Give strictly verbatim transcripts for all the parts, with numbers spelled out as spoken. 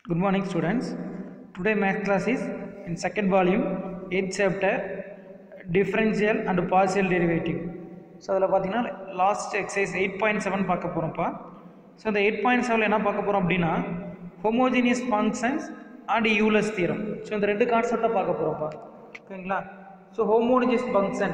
Good morning students. Today math class is in second volume, eighth chapter, differential and partial derivative. So adala pathina last exercise eight point seven paaka porom pa. So the eight point seven la enna paaka porom appadina homogeneous functions and Euler's theorem. So இந்த ரெண்டு கான்செப்ட பார்க்க போறோம் பா. ஓகேங்களா? So homogeneous function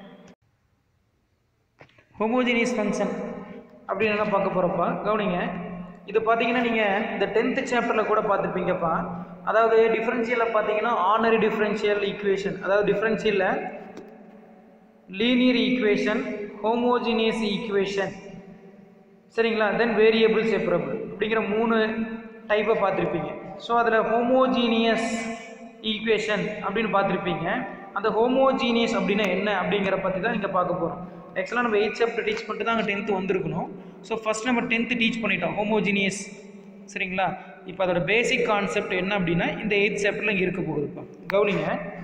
homogeneous function அப்படினா என்ன பார்க்க போறோம் பா. கவனிங்க. இது பாத்தீங்கன்னா நீங்க இந்த tenth chapterல கூட பார்த்திருப்பீங்கப்பா. அதாவது டிஃபரன்ஷியல்ல பாத்தீங்கன்னா ஆர்டினரி டிஃபரன்ஷியல் ஈக்குவேஷன், அதாவது டிஃபரன்ஷியல்ல லீனியர் ஈக்குவேஷன், ஹோமோஜீனியஸ் ஈக்குவேஷன், சரிங்களா, தென் வேரியபிள் செப்பரபிள் அப்படிங்கிற மூணு டைப்பை பார்த்திருப்பீங்க. ஸோ அதில் ஹோமோஜீனியஸ் ஈக்குவேஷன் அப்படின்னு பார்த்திருப்பீங்க. அந்த ஹோமோஜீனியஸ் அப்படின்னா என்ன அப்படிங்கிற பற்றி தான் இங்கே பார்க்க போகிறோம். ஆக்சுவலாக நம்ம எயிட் சாப்டர் டீச் பண்ணிட்டு தான் அங்கே டென்த்து வந்திருக்கணும். ஸோ ஃபஸ்ட் நம்ம டென்த்து டீச் பண்ணிட்டோம் ஹோமோஜீனியஸ், சரிங்களா. இப்போ அதோட பேசிக் கான்செப்ட் என்ன அப்படின்னா இந்த எயிட் சாப்டரில் இங்கே இருக்க போகுதுப்பா. கவனிங்க.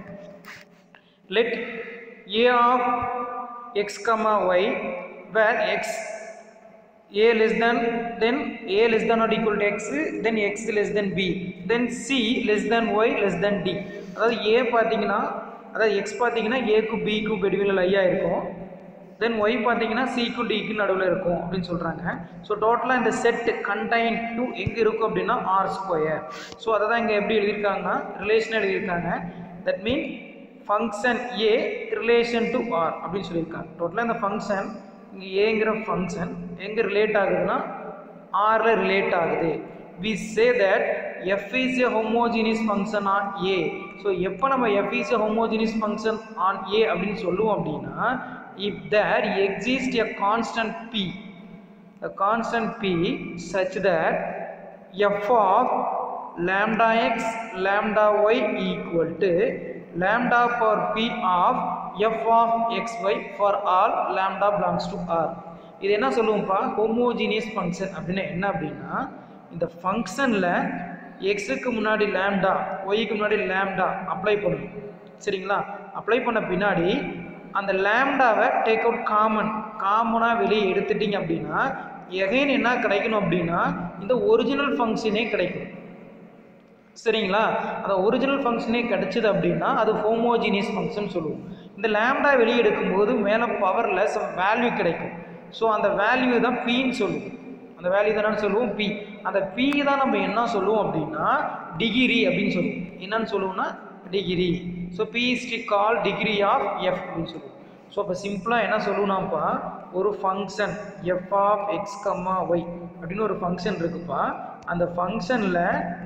Let A of x comma y where x a less than, then a less than or equal to x, then x less than b, then c less than y less than d. அதாவது a பார்த்தீங்கன்னா, அதாவது x பார்த்தீங்கன்னா a க்கு b க்கு நடுவில் ஐயா இருக்கும், தென் y பார்த்தீங்கன்னா c க்கு d க்கு நடுவில் இருக்கும் அப்படின்னு சொல்கிறாங்க. ஸோ டோட்டலாக இந்த செட் கண்டைன் டு எங்கே இருக்கும் அப்படின்னா ஆர் ஸ்கொயர். ஸோ அதை தான் இங்கே எப்படி எழுதியிருக்காங்கன்னா ரிலேஷன் எழுதியிருக்காங்க. That mean function a relation to R அப்படின்னு சொல்லியிருக்காங்க. டோட்டலாக இந்த ஃபங்க்ஷன் இங்கே ஏங்கிற ஃபங்க்ஷன் எங்கே ரிலேட் ஆகுதுன்னா ஆரில் ரிலேட் ஆகுது. We say that f is a homogeneous function on A. So எப்போ நம்ம f is a homogeneous function on A அப்படின்னு சொல்லுவோம் அப்படின்னா if there exist a constant p, a constant p such that f of lambda x lambda y equal to lambda power p of f of xy for all lambda belongs to r. இது என்ன சொல்லுவோம்ப்பா, homogeneous function அப்படின்னா என்ன அப்படின்னா இந்த ஃபங்க்ஷனில் எக்ஸுக்கு முன்னாடி lambda ஒய்க்கு முன்னாடி லேம்டா அப்ளை பண்ணணும், சரிங்களா. அப்ளை பண்ண பின்னாடி அந்த லேம்டாவை டேக் அவுட் காமன் காமனாக வெளியே எடுத்துட்டிங்க அப்படின்னா எகைன் என்ன கிடைக்கணும் அப்படின்னா இந்த ஒரிஜினல் ஃபங்க்ஷனே கிடைக்கும், சரிங்களா. அந்த ஒரிஜினல் ஃபங்க்ஷனே கிடைச்சிது அப்படின்னா அது ஹோமோஜீனியஸ் ஃபங்க்ஷன் சொல்லுவோம். இந்த லேம்டா வெளியே எடுக்கும்போது மேலே பவரில் சம் வேல்யூ கிடைக்கும். ஸோ அந்த வேல்யூ தான் பின்னு சொல்லுவோம். அந்த வேல்யூ தானே சொல்லுவோம் பி. அந்த பி தான் நம்ம என்ன சொல்லுவோம் அப்படின்னா டிகிரி அப்படின்னு சொல்லுவோம். என்னன்னு சொல்லுவோம்னா degree. So p is call degree of f அப்படின்னு சொல்லுவோம். ஸோ அப்போ சிம்பிளாக என்ன சொல்லுவோம்னாப்பா, ஒரு function f of x comma y அப்படின்னு ஒரு ஃபங்க்ஷன் இருக்குப்பா. அந்த ஃபங்க்ஷனில்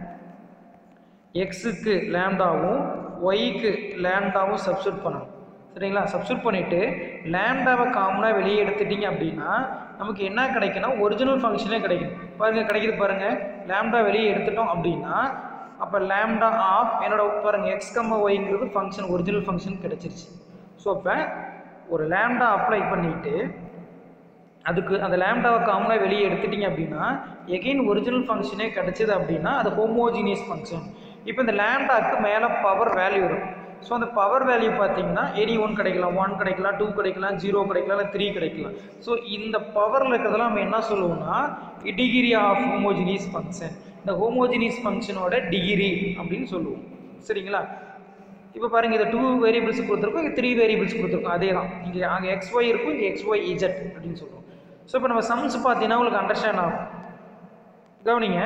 எக்ஸுக்கு லேம்டாவும் ஒய்க்கு லேம்டாவும் சப்ஸ்டியூட் பண்ணணும், சரிங்களா. சப்ஸ்டியூட் பண்ணிவிட்டு லேம்டாவை காமனாக வெளியே எடுத்துட்டிங்க அப்படின்னா நமக்கு என்ன கிடைக்குன்னா ஒரிஜினல் ஃபங்க்ஷனே கிடைக்கும். பாருங்கள் கிடைக்குது பாருங்கள். லேம்டா வெளியே எடுத்துட்டோம் அப்படின்னா அப்போ லேம்டா ஆஃப் என்னோட பாருங்கள் எக்ஸ் கம்மா ஒய்ங்கிறது ஃபங்க்ஷன் ஒரிஜினல் ஃபங்க்ஷன் கிடச்சிருச்சு. ஸோ அப்போ ஒரு லேம்டா அப்ளை பண்ணிவிட்டு அதுக்கு அந்த லேம்டாவை காமனாக வெளியே எடுத்துட்டிங்க அப்படின்னா எகெயின் ஒரிஜினல் ஃபங்க்ஷனே கிடச்சிது அப்படின்னா அது ஹோமோஜீனியஸ் ஃபங்க்ஷன். இப்போ இந்த லேம்டாக்கு மேலே பவர் வேல்யூ இருக்கும். ஸோ அந்த பவர் வேல்யூ பார்த்தீங்கன்னா எனி ஒன் கிடைக்கலாம், ஒன் கிடைக்கலாம், டூ கிடைக்கலாம், ஜீரோ கிடைக்கலாம், இல்லை த்ரீ கிடைக்கலாம். ஸோ இந்த பவரில் இருக்கிறதெல்லாம் நம்ம என்ன சொல்லுவோம்னா டிகிரி ஆஃப் ஹோமோஜீனியஸ் ஃபங்க்ஷன். இந்த ஹோமோஜீனியஸ் ஃபங்க்ஷனோட டிகிரி அப்படின்னு சொல்லுவோம், சரிங்களா. இப்போ பாருங்கள், இதை டூ வேரியபிள்ஸ் கொடுத்துருக்கோம், இங்கே த்ரீ வேரியபிள்ஸ் கொடுத்துருக்கோம். அதே தான் இங்கே அங்கே எக்ஸ் ஒய் இருக்கும், இங்கே எக்ஸ் ஒய் இஜெட் அப்படின்னு சொல்லுவோம். ஸோ இப்போ நம்ம சம்ஸ் பார்த்தீங்கன்னா உங்களுக்கு அண்டர்ஸ்டாண்ட் ஆகும். கவனிங்க.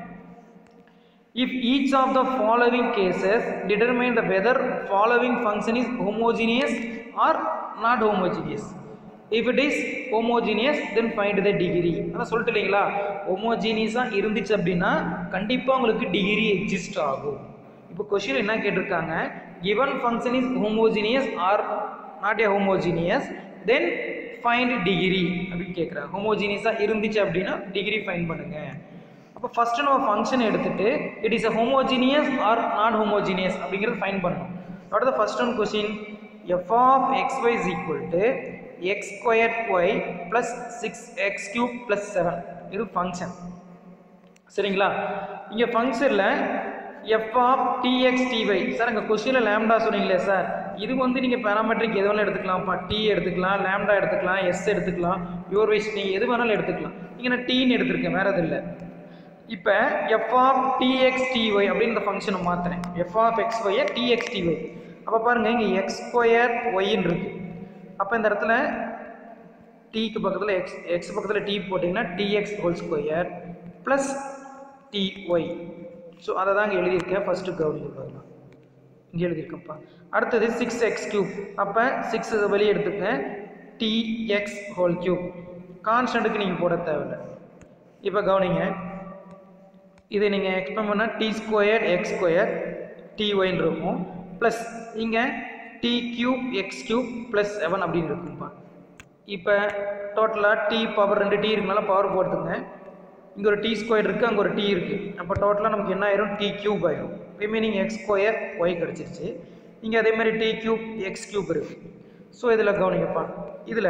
If each of the following cases determine the whether following function is homogeneous or not homogeneous. If it is homogeneous then find the degree. அதான் சொல்லிட்டு இல்லைங்களா, ஹோமோஜீனியஸாக இருந்துச்சு அப்படின்னா கண்டிப்பாக உங்களுக்கு டிகிரி எக்ஸிஸ்ட் ஆகும். இப்போ கொஸ்டின் என்ன கேட்டிருக்காங்க, given function is homogeneous or not a homogeneous then find degree அப்படின்னு கேட்குறாங்க. ஹோமோஜீனியஸாக இருந்துச்சு அப்படின்னா டிகிரி ஃபைண்ட் பண்ணுங்க. அப்போ ஃபஸ்ட்டு நம்ம ஃபங்க்ஷன் எடுத்துகிட்டு it is a homogeneous or not homogeneous அப்படிங்கிறது ஃபைண்ட் பண்ணணும். What the first one question, f of x y is equal to x square y plus six x cube plus seven. இது function, சரிங்களா. இங்கே ஃபங்க்ஷனில் f of dx t y. Sir அங்கே கொஸ்டினில் lambda சொன்னீங்களே sir, இது வந்து நீங்கள் பேராமெட்ரிக் எது வேணாலும் எடுத்துக்கலாம்ப்பா. டி எடுத்துக்கலாம், லேம்டா எடுத்துக்கலாம், எஸ் எடுத்துக்கலாம், யுவர் வைஸ் நீங்கள் எது வேணாலும் எடுத்துக்கலாம். இங்கே நான் டீன்னு எடுத்துருக்கேன், வேறு எது இல்லை. இப்போ எஃப் ஆஃப் டிஎக்ஸ் டிஒய் அப்படின்னு இந்த ஃபங்க்ஷனை மாற்றுறேன். எஃப் ஆஃப் எக்ஸ் ஒய்யை டிஎக்ஸ் டிஒய். அப்போ பாருங்கள் இங்கே எக்ஸ் ஸ்கொயர் ஒய்ன்னு இருக்குது. அப்போ இந்த இடத்துல டீக்கு பக்கத்தில் எக்ஸ் எக்ஸ் பக்கத்தில் டி போட்டிங்கன்னா t x whole square plus t y. So அதை தான் இங்கே எழுதியிருக்கேன். ஃபஸ்ட்டு கவுனிங்க பார்க்கலாம், இங்கே எழுதியிருக்கப்பா. அடுத்தது சிக்ஸ் எக்ஸ் கியூப். அப்போ சிக்ஸ் வெளியே எடுத்துக்க டிஎக்ஸ் ஹோல் கியூப். கான்ஸ்டன்ட்டுக்கு நீங்கள் போட தேவையில்லை. இப்போ கவனிங்க, இதை நீங்கள் எக்ஸ்பிளைன் பண்ணால் டி ஸ்கொயர் எக்ஸ் ஸ்கொயர் டிஒய்ன்னு இருக்கும். ப்ளஸ் இங்கே t cube x cube plus seven அப்படின்னு இருக்கும்ப்பா. இப்போ டோட்டலாக டி பவர் ரெண்டு டி இருக்குனால பவர் போட்டுங்க. இங்கே ஒரு டி ஸ்கொயர் இருக்குது, அங்கே ஒரு டி இருக்குது. அப்போ டோட்டலாக நமக்கு என்ன ஆயிரும்? டி கியூப் ஆயிரும். ரிமைனிங் எக்ஸ் ஸ்கொயர் ஒய் கிடச்சிருச்சு. இங்கே அதே மாதிரி டி கியூப் எக்ஸ் கியூப் இருக்குது. ஸோ இதில் கவனிங்கப்பா, இதில்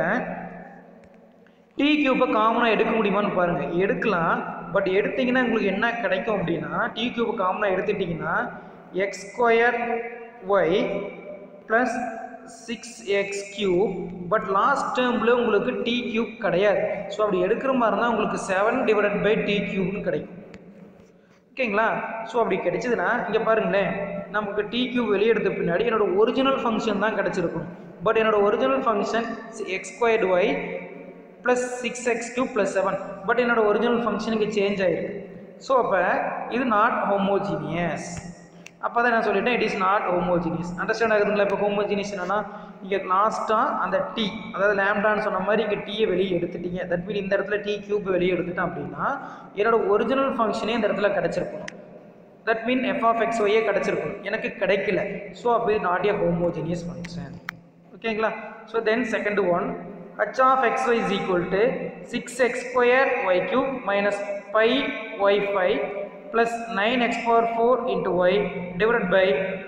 டி கியூப்பை காமனாக எடுக்க முடியுமான்னு பாருங்கள். எடுக்கலாம். பட் எடுத்திங்கன்னா உங்களுக்கு என்ன கிடைக்கும் அப்படின்னா, டி கியூப்பை காமனாக எடுத்துட்டிங்கன்னா x square y plus six x cube. But last டேர்மில் உங்களுக்கு டி கியூப் கிடையாது. ஸோ அப்படி எடுக்கிற மாதிரி இருந்தால் உங்களுக்கு செவன் டிவைடட் பை டி கியூப்னு கிடைக்கும். ஓகேங்களா? ஸோ அப்படி கிடைச்சதுன்னா இங்கே பாருங்களேன், நமக்கு டி கியூப் வெளியே எடுத்த பின்னாடி என்னோட ஒரிஜினல் ஃபங்க்ஷன் தான் கிடச்சிருக்கும். பட் என்னோட original function x squared y plus six x cube plus seven. But என்னோட ஒரிஜினல் ஃபங்க்ஷன் இங்கே சேஞ்ச் ஆகிருக்கு. ஸோ அப்போ இது நாட் ஹோமோஜீனியஸ். அப்போ தான் நான் சொல்லிட்டேன், it is not homogeneous. Understand ஆகுதுங்களா? இப்போ ஹோமோஜீனியஸ் என்னன்னா, இங்கே லாஸ்ட்டாக அந்த டி, அதாவது லேம்டான்னு சொன்ன மாதிரி இங்கே டீயை வெளியே எடுத்துட்டீங்க. தட் மீன் இந்த இடத்துல டி கியூப் வெளியே எடுத்துட்டேன் அப்படின்னா என்னோட ஒரிஜினல் ஃபங்க்ஷனே இந்த இடத்துல கிடச்சிருக்கணும். That mean f of x ஒய்யே கிடச்சிருக்கணும். எனக்கு கிடைக்கல. ஸோ அப்போ இது நாட் ஏ ஹோமோஜீனியஸ் ஃபங்க்ஷன். ஓகேங்களா? So then second one, h of xy is equal to six x square y cube minus pi y five plus nine x power four into y divided by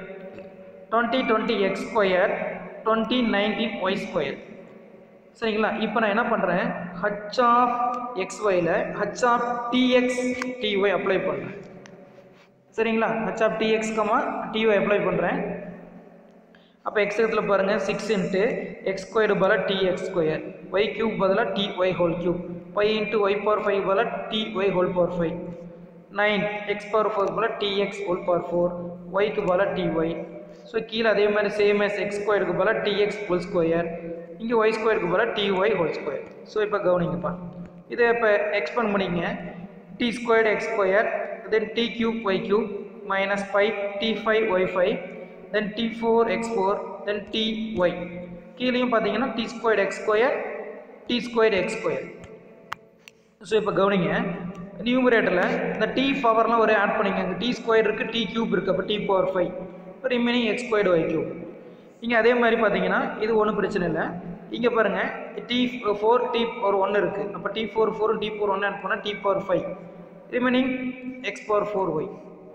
twenty twenty x square twenty nineteen y square. சரிங்களா? இப்போ நான் என்ன பண்ணுறேன், h of xyல h of tx ty apply பண்ணுறேன். சரிங்களா? h of tx ty apply பண்ணுறேன். அப்போ எக்ஸ் இடத்துல பாருங்கள், சிக்ஸ் இன்ட்டு எக்ஸ் ஸ்கொயர்டு பதிலாக t x square, y cube பதிலாக t y whole cube, y into y power five பதிலாக t y whole power five, nine x power four பதிலாக t x whole power four, ஒய்க்கு பதிலாக t Y. So கீழே அதே மாதிரி same S x ஸ்கொயருக்கு பதிலாக டி எக்ஸ் ஹோல் ஸ்கொயர், இங்கே ஒய் ஸ்கொயருக்கு பதிலாக t y whole square. So இப்போ கவனிங்கப்பா, இதை இப்போ எக்ஸ்பேண்ட் பண்ணிங்க. T squared x square, then t cube y cube minus five t five y five, then t four x four, then ty. கீழேயும் பார்த்தீங்கன்னா t squared x square, t squared x square. So இப்போ கவனிங்க, நியூமரேட்டரில் இந்த t பவர்லாம் ஒரு add பண்ணிங்க. இங்கே t squared இருக்குது, t cube இருக்குது. அப்போ t power ஃபைவ், இப்போ remaining x squared y cube. இங்கே அதே மாதிரி பார்த்தீங்கன்னா இது ஒன்றும் பிரச்சனை இல்லை. இங்கே பாருங்கள், t ஃபோர் t power ஒன்று இருக்குது. அப்போ t four four t power ஒன்று ஆட் பண்ணால் t power five, remaining x power four y.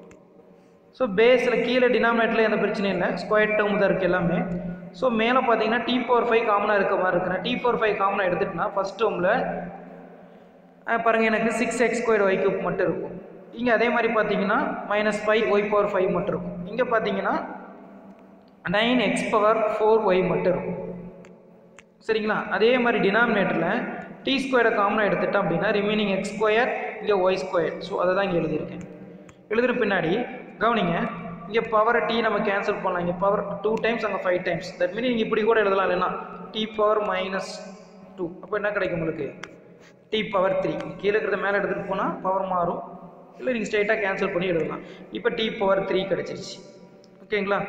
So பேஸில் கீழே டினாமினேட்டரில் எந்த பிரச்சனையும் இல்லை, ஸ்கொயர் டேர்ம் தான் இருக்குது எல்லாமே. ஸோ மேலே பார்த்தீங்கன்னா டி பவர் ஃபைவ் காமனாக இருக்க மாதிரி இருக்குன்னா டி பவர் ஃபைவ் காமனாக எடுத்துட்டுனா ஃபஸ்ட் டேர்மில் பாருங்கள் எனக்கு six x square y cube மட்டும் இருக்கும். இங்கே அதே மாதிரி பார்த்தீங்கன்னா minus five y power five மட்டும் இருக்கும். இங்கே பார்த்தீங்கன்னா nine x power four y மட்டும் இருக்கும். சரிங்களா? அதே மாதிரி டினாமினேட்டரில் டி ஸ்கொயரை காமனாக எடுத்துட்டோம் அப்படின்னா ரிமைனிங் எக்ஸ் ஸ்கொயர், இங்கே ஒய் ஸ்கொயர். ஸோ அதை தான் இங்கே எழுதியிருக்கேன். எழுதுகிற பின்னாடி கவனிங்க, இங்கே பவரை டி நம்ம கேன்சல் பண்ணலாம். இங்கே பவர் டூ டைம்ஸ், அங்கே ஃபைவ் டைம்ஸ். தட் மீன் நீங்கள் இப்படி கூட எழுதலாம். இல்லைன்னா டி பவர் மைனஸ் டூ. அப்போ என்ன கிடைக்கும் உங்களுக்கு? T power three. கீழே இருக்கிறத மேலே எடுத்துகிட்டு போனால் பவர் மாறும். இல்லை நீங்கள் ஸ்ட்ரைட்டாக கேன்சல் பண்ணி எழுதலாம். இப்போ டி பவர் த்ரீ கிடச்சிருச்சு. ஓகேங்களா?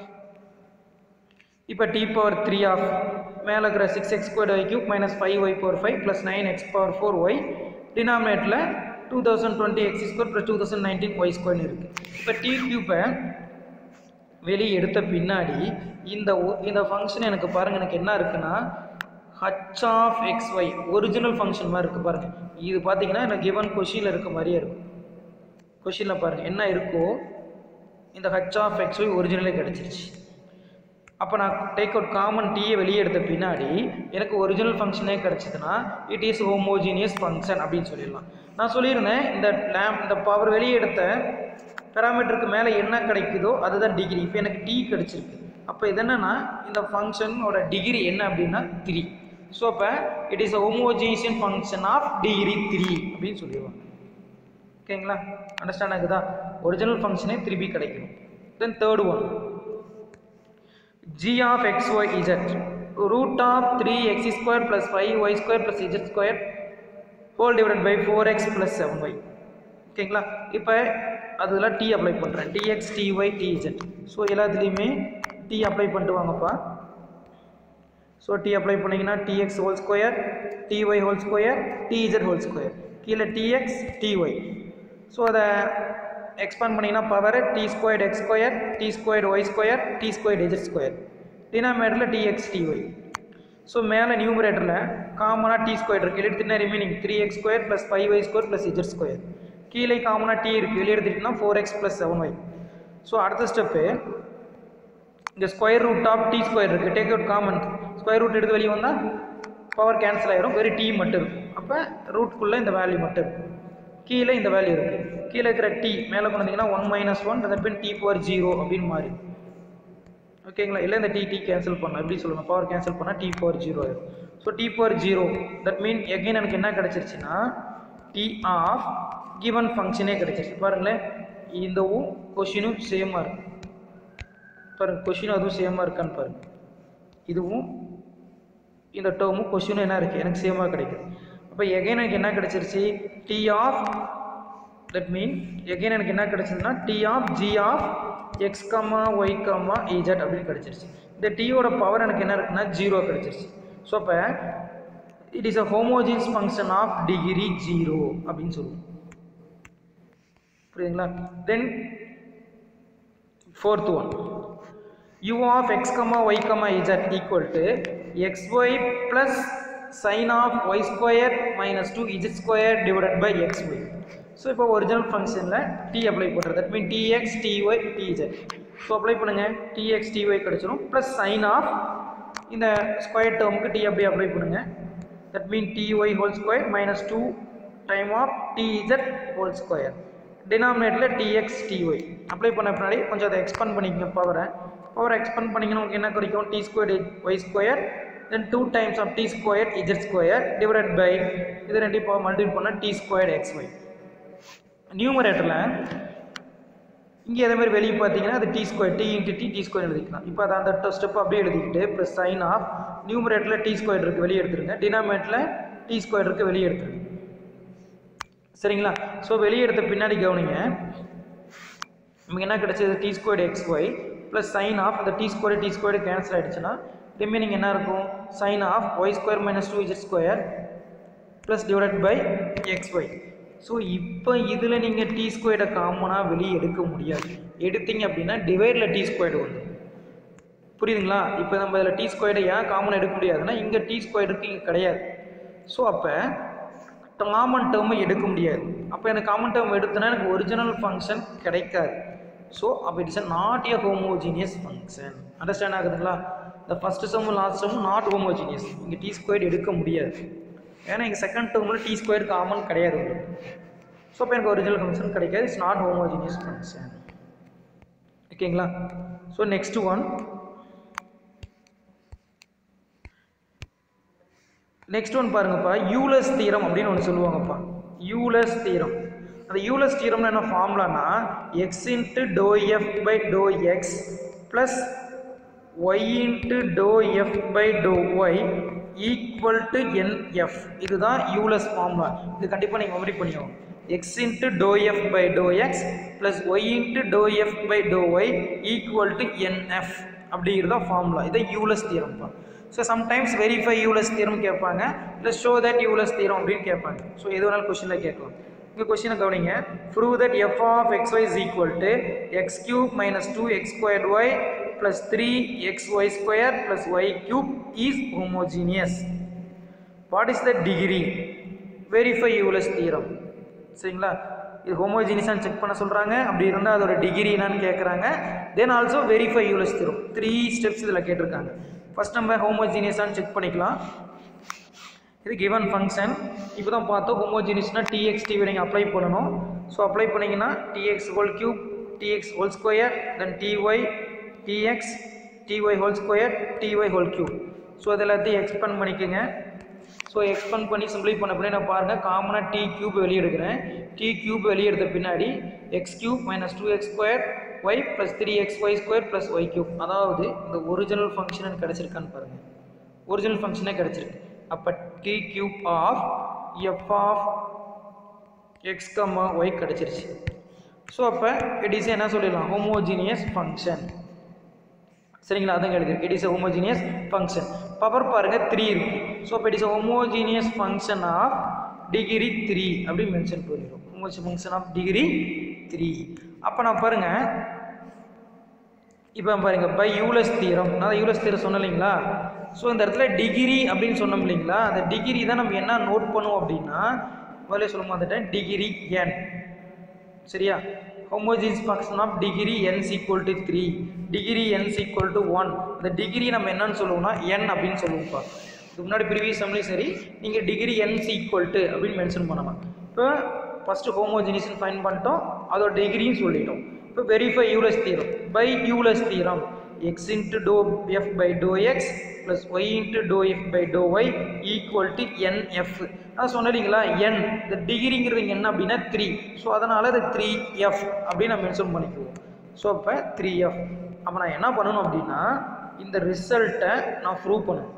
இப்போ டி பவர் த்ரீ ஆஃப் மேலே இருக்கிற six x square y cube minus five y power five plus nine x power four y, டினாமினேட்டில் two thousand twenty x square plus two thousand nineteen y ஸ்கொயர்னு இருக்குது. இப்போ D கியூப்பை வெளியே எடுத்த பின்னாடி இந்த இந்த ஃபங்க்ஷன் எனக்கு பாருங்கள், எனக்கு என்ன இருக்குன்னா h of x y original function மாதிரி இருக்குது பாருங்கள். இது பார்த்தீங்கன்னா எனக்கு கிவன் கொஷினில் இருக்க மாதிரியே இருக்கும். கொஷினில் பாருங்கள் என்ன இருக்கோ, இந்த ஹச் ஆஃப் எக்ஸ் ஒய் ஒரிஜினலே கிடச்சிருச்சு. அப்போ நான் டேக் அவுட் காமன் டீயை வெளியே எடுத்த பின்னாடி எனக்கு ஒரிஜினல் ஃபங்க்ஷனே கிடச்சிதுன்னா இட் இஸ் ஹோமோஜீனியஸ் ஃபங்க்ஷன் அப்படின்னு சொல்லிடலாம். நான் சொல்லியிருந்தேன், இந்த லேம் இந்த பவர் வெளியே எடுத்த பேராமீட்டருக்கு மேலே என்ன கிடைக்குதோ அதுதான் டிகிரி. இப்போ எனக்கு டி கிடச்சிருக்கு. அப்போ இது என்னன்னா இந்த ஃபங்க்ஷனோட டிகிரி என்ன அப்படின்னா த்ரீ. ஸோ அப்போ it is a homogeneous function of degree three அப்படின்னு சொல்லிடுவாங்க. ஓகேங்களா, அண்டர்ஸ்டாண்ட் ஆகுதா? ஒரிஜினல் ஃபங்க்ஷனே திருப்பி கிடைக்கும். Then third one g of x y z root of three x square plus five y square plus z square whole divided by four x plus seven y. ஓகேங்களா, இப்போ அதில் t அப்ளை பண்ணுறேன், dx dy dz. So எல்லாத்துலேயுமே t apply பண்ணிட்டு வாங்கப்பா. So t apply பண்ணிங்கன்னா tx whole square, ty whole square, tz whole square, கீழே tx ty. So அதை எக்ஸ்பாண்ட் பண்ணிங்கன்னா power t squared x square, t squared y square, t squared z square. டினாமினேட்டரில் t x t y. So மேலே நியூமரேட்டரில் காமனாக t square இருக்குது, எழுத்துனா remaining three x square plus five y square plus z square. கீழே காமனாக டி இருக்குது, வெளியே எடுத்துக்கிட்டோம்னா four x plus seven y. So அடுத்த ஸ்டெப்பு இங்கே square root of t square இருக்குது, take out common. Square root எடுத்து வெளியே வந்தால் பவர் கேன்சல் ஆகிரும், வெறும் டி மட்டும் இருக்கும். அப்போ ரூட்குள்ளே இந்த வேல்யூ மட்டும் இருக்கும், கீழே இந்த வேல்யூ இருக்குது. கீழே இருக்கிற டி மேலே கொண்டு வந்தீங்கன்னா one minus one that mean t power zero அப்படின்னு மாறி. ஓகேங்களா, இல்லை இந்த டி டி கேன்சல் பண்ணலாம், எப்படி சொல்லணும், பவர் கேன்சல் பண்ணால் டி பவர் ஜீரோ ஆயிடும். So t power zero that mean again எனக்கு என்ன கிடச்சிருச்சுன்னா டி ஆஃப் கிவன் ஃபங்க்ஷனே கிடச்சிருச்சு. பாருங்களேன், இந்தவும் கொஷினும் சேமாக இருக்கு. பாருங்கள், கொஷினும் அதுவும் சேமாக இருக்கான்னு பாருங்கள். இதுவும் இந்த டேர்மும் கொஷினும் என்ன இருக்குது, எனக்கு சேமாக கிடைக்குது. அப்போ எகைன் எனக்கு என்ன கிடச்சிருச்சு, t of that mean again எனக்கு என்ன கிடச்சிருச்சுன்னா t of g of x comma y comma z அப்படின்னு கிடச்சிருச்சு. இந்த டீயோட பவர் எனக்கு என்ன இருக்குன்னா ஜீரோ கிடச்சிருச்சு. ஸோ அப்போ it is a homogeneous function of degree zero அப்படின்னு சொல்லுவோம். புரியுதுங்களா? Then fourth one u of x comma y comma z equal to xy plus sin of y square minus two z square divided by xy. So இப்போ original ஃபங்க்ஷனில் t apply பண்ணுறது, that mean t x t y t z. So apply பண்ணுங்கள், t x t y கிடச்சிரும் plus sign of இந்த square டேர்முக்கு t அப்படியே apply பண்ணுங்கள், that mean t y whole square minus two time of t z whole square. டினாமினேட்டரில் டிஎக்ஸ் டிஒய் அப்ளை பண்ண பின்னாடி கொஞ்சம் அதை எக்ஸ்பேண்ட் பண்ணிக்கங்க. பவரை பவர் எக்ஸ்பேண்ட் பண்ணிங்கன்னா உங்களுக்கு என்ன கிடைக்கும், t square y square then two times of t square z square divided by இது ரெண்டு பவர் மல்டிபிள் பண்ணால் டி ஸ்கொயர் எக்ஸ் ஒய். நியூமரேட்டரில் இங்கே அதே மாதிரி வெளியே பார்த்தீங்கன்னா அது t square t into t t square எழுதிக்கலாம். இப்போ அதை அந்த ஸ்டெப் அப்படியே எழுதிக்கிட்டு ப்ளஸ் சைன் ஆஃப் நியூமரேட்டரில் டி ஸ்கொயர் இருக்குது வெளியே எடுத்துருங்க, டினாமினேட்டரில் டி ஸ்கொயர் இருக்குது வெளியே எடுத்துருங்க. சரிங்களா? ஸோ வெளியே எடுத்த பின்னாடி கவனிங்க, நமக்கு என்ன கிடச்சது, t square x y plus sign of அந்த t square t square cancel ஆகிடுச்சுன்னா ரிமைனிங் என்ன இருக்கும், sign of y square minus two z square plus divided by x y. So இப்போ இதில் நீங்கள் டி ஸ்கொயரை காமனாக வெளியே எடுக்க முடியாது, எடுத்தீங்க அப்படின்னா டிவைடில் டி ஸ்கொயர் வந்து புரியுதுங்களா? இப்போ நம்ம இதில் டி ஸ்கொயரை ஏன் காமனாக எடுக்க முடியாதுன்னா இங்கே டி ஸ்கொயருக்கு இங்கே கிடையாது. ஸோ அப்போ காமன் டேர்மை எடுக்க முடியாது. அப்போ எனக்கு காமன் டேர்ம் எடுத்தோன்னா எனக்கு ஒரிஜினல் ஃபங்க்ஷன் கிடைக்காது. ஸோ அப்போ it's a not a homogeneous function. Understand ஆகுதுங்களா? இந்த ஃபஸ்ட்டு சம்மும் லாஸ்ட் சம்மும் நாட் ஹோமோஜீனியஸ், இங்கே டி ஸ்கொயர் எடுக்க முடியாது. ஏன்னா இங்கே செகண்ட் டேர்மில் டி ஸ்கொயர் காமன் கிடையாது உங்களுக்கு. ஸோ அப்போ எனக்கு ஒரிஜினல் ஃபங்க்ஷன் கிடைக்காது, இட்ஸ் நாட் ஹோமோஜீனியஸ் ஃபங்க்ஷன். ஓகேங்களா? So next one next one பாருங்கப்பா, யூலஸ் தீரம் அப்படின்னு ஒன்று சொல்லுவாங்கப்பா. யூலஸ் தீரம், அந்த யூலஸ் தீரம்னு என்ன ஃபார்முலானா x into to f by to x plus y into to f by to y equal to n f. இதுதான் யூலஸ் ஃபார்முலா. இது கண்டிப்பாக நீங்கள் மெமரி பண்ணிக்கோங்க. X into to f by to x plus y into to f by to y equal to n f அப்படிங்கிறதா formula. இதை Euler's தீரம்ப்பா. So sometimes verify Euler's theorem கேட்பாங்க, இல்லை ஷோ தட் யூலஸ் தீரம் அப்படின்னு கேட்பாங்க. ஸோ எது வேணாலும் கொஸ்டினில் கேட்கலாம். இங்கே கொஸ்டினை கவனிங்க, prove that f of x y is equal to x cube minus two x squared y plus three x y square plus y cube is homogeneous. What is the degree? Verify Euler's theorem. சரிங்களா? இது ஹோமோஜீனியஸான்னு check பண்ண சொல்கிறாங்க, அப்படி இருந்தால் அதோட degree என்னன்னு கேட்குறாங்க. Then also verify Euler's theorem. Three steps இதில் கேட்டிருக்காங்க. ஃபஸ்ட் நம்ம ஹோமோஜீனியஸான்னு செக் பண்ணிக்கலாம். இது கிவன் ஃபங்க்ஷன். இப்போ தான் பார்த்தோம் ஹோமோஜீனியஸ்னால் டிஎக்ஸ் டிவி நீங்கள் அப்ளை பண்ணணும். ஸோ அப்ளை பண்ணிங்கன்னா t x whole cube t x whole square then t y tx ty whole square ty whole cube. So அது எல்லாத்தையும் எக்ஸ்பேண்ட் பண்ணிக்கோங்க. ஸோ எக்ஸ்பெண்ட் பண்ணி சிம்பிளை பண்ண பின்னாடி நான் பாருங்கள் காமனாக டி கியூப் வெளியே எடுக்கிறேன். டி கியூப் வெளியே எடுத்த பின்னாடி x cube minus two x square y plus three x y square plus y cube. அதாவது இந்த ஒரிஜினல் ஃபங்க்ஷன் கிடச்சிருக்கான்னு பாருங்கள். ஒரிஜினல் ஃபங்க்ஷனே கிடச்சிருக்கு. அப்போ t cube of f of x comma y கிடச்சிருச்சு. ஸோ அப்போ இட் இஸ் என்ன சொல்லிடலாம், ஹோமோஜீனியஸ் ஃபங்க்ஷன். சரிங்களா, அதான் எழுதிருக்கு. It is a homogeneous function. Power பாருங்க த்ரீ இருக்கு. ஸோ இப்போ it is a homogeneous function of degree three அப்படி மென்ஷன் பண்ணிடும். homogeneous function of degree three. அப்போ நான் பாருங்க இப்போ பாருங்க பை யூலஸ் தியரம், நான் யூலஸ் தியரம் சொன்னேன் இல்லைங்களா. ஸோ இந்த இடத்துல டிகிரி அப்படின்னு சொன்னோம் இல்லைங்களா, அந்த டிகிரி தான் நம்ம என்ன நோட் பண்ணுவோம் அப்படின்னா முதல்ல சொல்ல மாட்டேன் டிகிரி என். சரியா, homogeneous function of degree n is equal to three, degree n is equal to one. இந்த டிகிரி நம்ம என்னன்னு சொல்லுவோம்னா n அப்படின்னு சொல்லுவோம்ப்பா. இதுக்கு முன்னாடி ப்ரீவியஸ் சம்லையும் சரி நீங்கள் degree n is equal to அப்படின்னு மென்ஷன் பண்ணலாம். இப்போ ஃபஸ்ட்டு ஹோமோஜினியஸ் ஃபைன் பண்ணிட்டோம், அதோட டிகிரியும் சொல்லிட்டோம். இப்போ verify Euler's theorem. By Euler's theorem x into dou f by dou x plus y into dou f by dou y equal to nf. நான் சொன்னீங்களா n இந்த டிகிரிங்கிறது என்ன அப்படின்னா த்ரீ. ஸோ அதனால் அது த்ரீ எஃப் அப்படின்னு நான் மென்ஷன் பண்ணிக்குவோம். ஸோ அப்போ த்ரீ எஃப். அப்போ நான் என்ன பண்ணணும் அப்படின்னா இந்த ரிசல்ட்டை நான் ப்ரூவ் பண்ணணும்.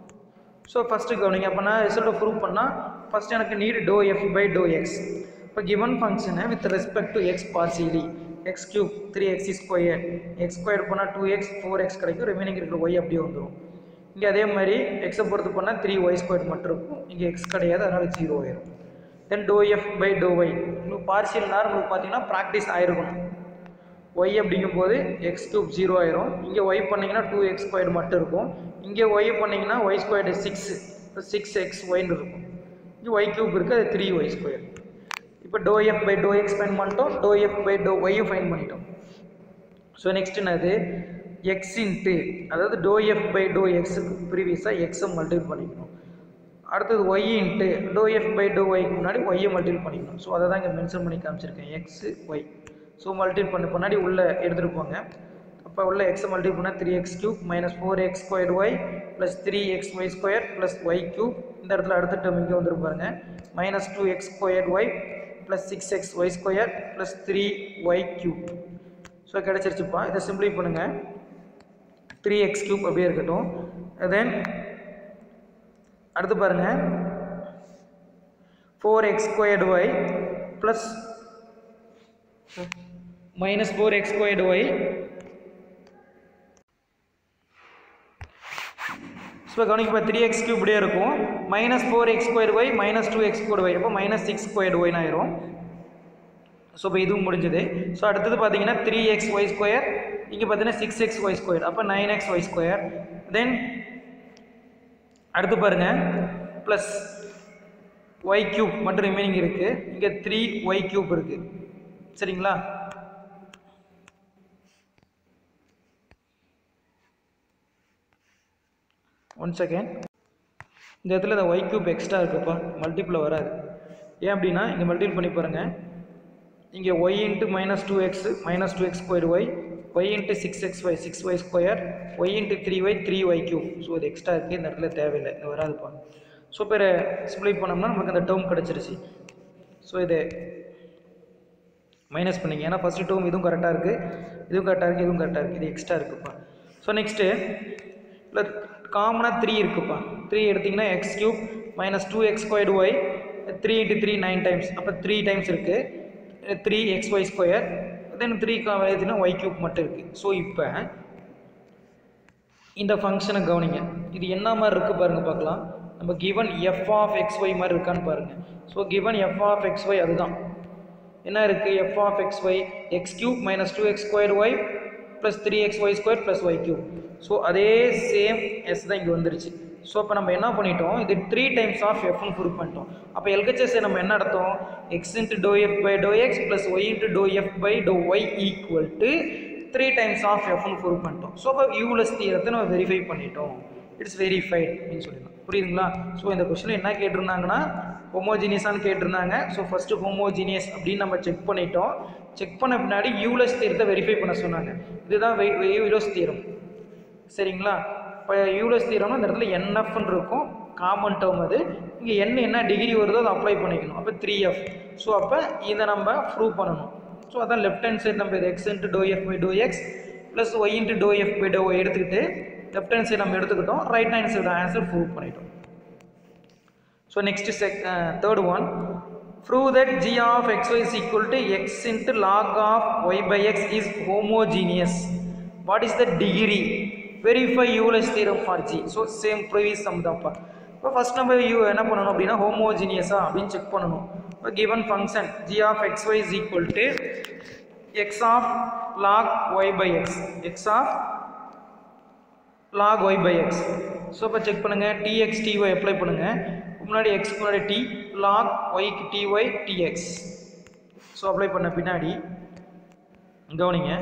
ஸோ ஃபஸ்ட்டு கவனிங்க. அப்போ நான் ரிசல்ட்டை ப்ரூவ் பண்ணால் ஃபஸ்ட்டு எனக்கு need dou f by to x. இப்போ கிவன் ஃபங்க்ஷனை with respect to x partially x cube three x square x square பண்ணால் டூ எக்ஸ் ஃபோர் எக்ஸ் கிடைக்கும். ரிமைனிங் இருக்கிற ஒய் அப்படியே வந்துடும். இங்கே அதே மாதிரி எக்ஸை பொறுத்து பண்ணால் த்ரீ ஒய் ஸ்கொயர் மட்டும் இருக்கும். இங்கே எக்ஸ் கிடையாது, அதனால் ஜீரோ ஆயிரும். Then dou f by to y. உங்களுக்கு பார்சியல் நேரம் உங்களுக்கு பார்த்தீங்கன்னா ப்ராக்டிஸ் ஆயிருக்கணும். ஒய் அப்படிங்கும்போது எக்ஸ் கியூப் ஜீரோ ஆயிரும். இங்கே ஒய் பண்ணிங்கன்னா டூ எக்ஸ் ஸ்கொயர் மட்டும் இருக்கும். இங்கே ஒய் பண்ணிங்கன்னா y square six six x ஒய்ன்னு இருக்கும். இங்கே ஒய் கியூப் இருக்குது, அது த்ரீ ஒய் ஸ்கொயர். இப்போ dou f by to x fine பண்ணிட்டோம், டோ எஃப் பை டோ ஒய்யும் ஃபைன் பண்ணிட்டோம். ஸோ நெக்ஸ்ட் என்னது எக்ஸ் இன்ட்டு, அதாவது டோ எஃப் பை டோ எக்ஸுக்கு ப்ரீவியஸாக எக்ஸை மல்டிபிள் பண்ணிக்கணும். அடுத்தது y into to f by dou ஒய்க்கு முன்னாடி ஒய்யை மல்டிபிள் பண்ணிக்கணும். ஸோ அதை தான் இங்கே மென்ஷன் பண்ணி காமிச்சிருக்கேன் எக்ஸ் ஒய். ஸோ மல்டிபிள் பண்ண முன்னாடி உள்ளே எடுத்துகிட்டு போங்க. அப்போ உள்ள எக்ஸை மல்டிபிள் பண்ணால் three x cube minus four x square y plus three x y square plus y cube. இந்த இடத்துல அடுத்த டேர்ம் இங்கே வந்துடும் பாருங்க, minus two x square y plus six x y square plus three y cube. So கிடச்சிருச்சுப்பா. இதை சிம்பிளை பண்ணுங்கள். த்ரீ எக்ஸ் கியூப் அப்படியே இருக்கட்டும். தென் அடுத்து பாருங்கள் four x squared y plus minus four x squared y. So கவனிக்கப்பா த்ரீ எக்ஸ் கியூப் இப்படியே இருக்கும். Minus four x square y minus two x square y, அப்போ மைனஸ் சிக்ஸ் ஸ்கொயர் ஒய்னு ஆயிரும். ஸோ இப்போ இதுவும் முடிஞ்சது. ஸோ அடுத்தது பார்த்தீங்கன்னா த்ரீ எக்ஸ் ஒய் ஸ்கொயர், இங்கே பார்த்தீங்கன்னா சிக்ஸ் எக்ஸ் ஒய் ஸ்கொயர், அப்போ nine x y square. Then அடுத்து பாருங்கள் ப்ளஸ் ஒய் கியூப் மட்டும் ரிமைனிங் இருக்குது. இங்கே த்ரீ ஒய் கியூப் இருக்குது. சரிங்களா, ஒன் செகண்ட். இந்த இடத்துல இந்த ஒய் கியூப் எக்ஸ்ட்ரா இருக்குப்பா, மல்டிப்பிள் வராது. ஏன் அப்படின்னா இங்கே மல்டிபிள் பண்ணி பாருங்கள். இங்கே y into minus two x minus two x square y, y into six x y six y square, y into three y three y cube. So இது extra இருக்குது, இந்த இடத்துல தேவையில்லை, இது வராதுப்பா. ஸோ இப்போ சிம்பிளை பண்ணோம்னா நமக்கு அந்த டேர்ம் கிடச்சிருச்சு. ஸோ இது மைனஸ் பண்ணிங்க, ஏன்னா ஃபஸ்ட்டு டேர்ம் இதுவும் கரெக்டாக இருக்குது, இதுவும் கரெக்டாக இருக்குது, இதுவும் கரெக்டாக இருக்குது, இது எக்ஸ்ட்ரா இருக்குப்பா. ஸோ நெக்ஸ்ட்டு இல்லை காமனாக த்ரீ இருக்குப்பா. த்ரீ எடுத்திங்கன்னா x cube minus two x square y three into three nine times, அப்போ த்ரீ டைம்ஸ் இருக்குது. Three x y square, then three எழுதினா ஒய் கியூப் மட்டும் இருக்குது. ஸோ இப்போ இந்த ஃபங்க்ஷனை கவனிங்க, இது என்ன மாதிரி இருக்குது பாருங்கள் பார்க்கலாம். நம்ம given f of x y மாதிரி இருக்கான்னு பாருங்கள். So given f of x y அதுதான் என்ன இருக்குது, f of x y x cube minus two x square y plus three x y square plus y cube. So அதே same as தான் இங்கே வந்துருச்சு. ஸோ இப்போ நம்ம என்ன பண்ணிட்டோம், இது த்ரீ டைம்ஸ் ஆஃப் எஃப்னு ப்ரூவ் பண்ணிட்டோம். அப்போ எல்ஹெச்எஸ்ஸை நம்ம என்ன நடத்தோம், x into to f by to x plus y into to f by to y equal to three times of எஃப்னு ப்ரூவ் பண்ணிட்டோம். ஸோ இப்போ யூலஸ் தியரத்தை நம்ம வெரிஃபை பண்ணிட்டோம். இட்ஸ் வெரிஃபைட் அப்படின்னு சொல்லிடலாம். புரியுதுங்களா? ஸோ இந்த கொஸ்டின் என்ன கேட்டிருந்தாங்கன்னா ஹோமோஜீனியஸான்னு கேட்டிருந்தாங்க. ஸோ ஃபஸ்ட்டு ஹோமோஜீனியஸ் அப்படின்னு நம்ம செக் பண்ணிட்டோம். செக் பண்ண பின்னாடி யூலஸ் தியரத்தை வெரிஃபை பண்ண சொன்னாங்க. இதுதான் யூலஸ் தியரம். சரிங்களா? இப்போ யூலஸ் தியரம்னா இந்த இடத்துல என்எஃப்னு இருக்கும், காமன் டேர்ம் அது. இங்கே n என்ன டிகிரி வருதோ அதை அப்ளை பண்ணிக்கணும். அப்போ த்ரீ எஃப். ஸோ அப்போ இதை நம்ம ப்ரூவ் பண்ணணும். ஸோ அதான் லெஃப்ட் ஹேண்ட் சைடு நம்ம இது x into to f by to x plus y into to f by to y எடுத்துக்கிட்டு லெஃப்ட் ஹேண்ட் சைடு நம்ம எடுத்துக்கிட்டோம், right hand side answer prove பண்ணிட்டோம். So next check third one, prove that g of xy is equal to x into log of y by x is homogeneous. What is the degree? Verify Euler's theorem for g. So same previous sum தான்ப்பா. இப்போ first நம்ம u என்ன பண்ணணும் அப்படின்னா ஹோமோஜீனியஸா அப்படின்னு check பண்ணணும். இப்போ given function g of xy is equal to x of log y by x, x of log y by x. So இப்போ செக் பண்ணுங்க, tx ty அப்ளை பண்ணுங்க. முன்னாடி x முன்னாடி t, log y க்கு ty tx. ஸோ அப்ளை பண்ண பின்னாடி கவனிங்க,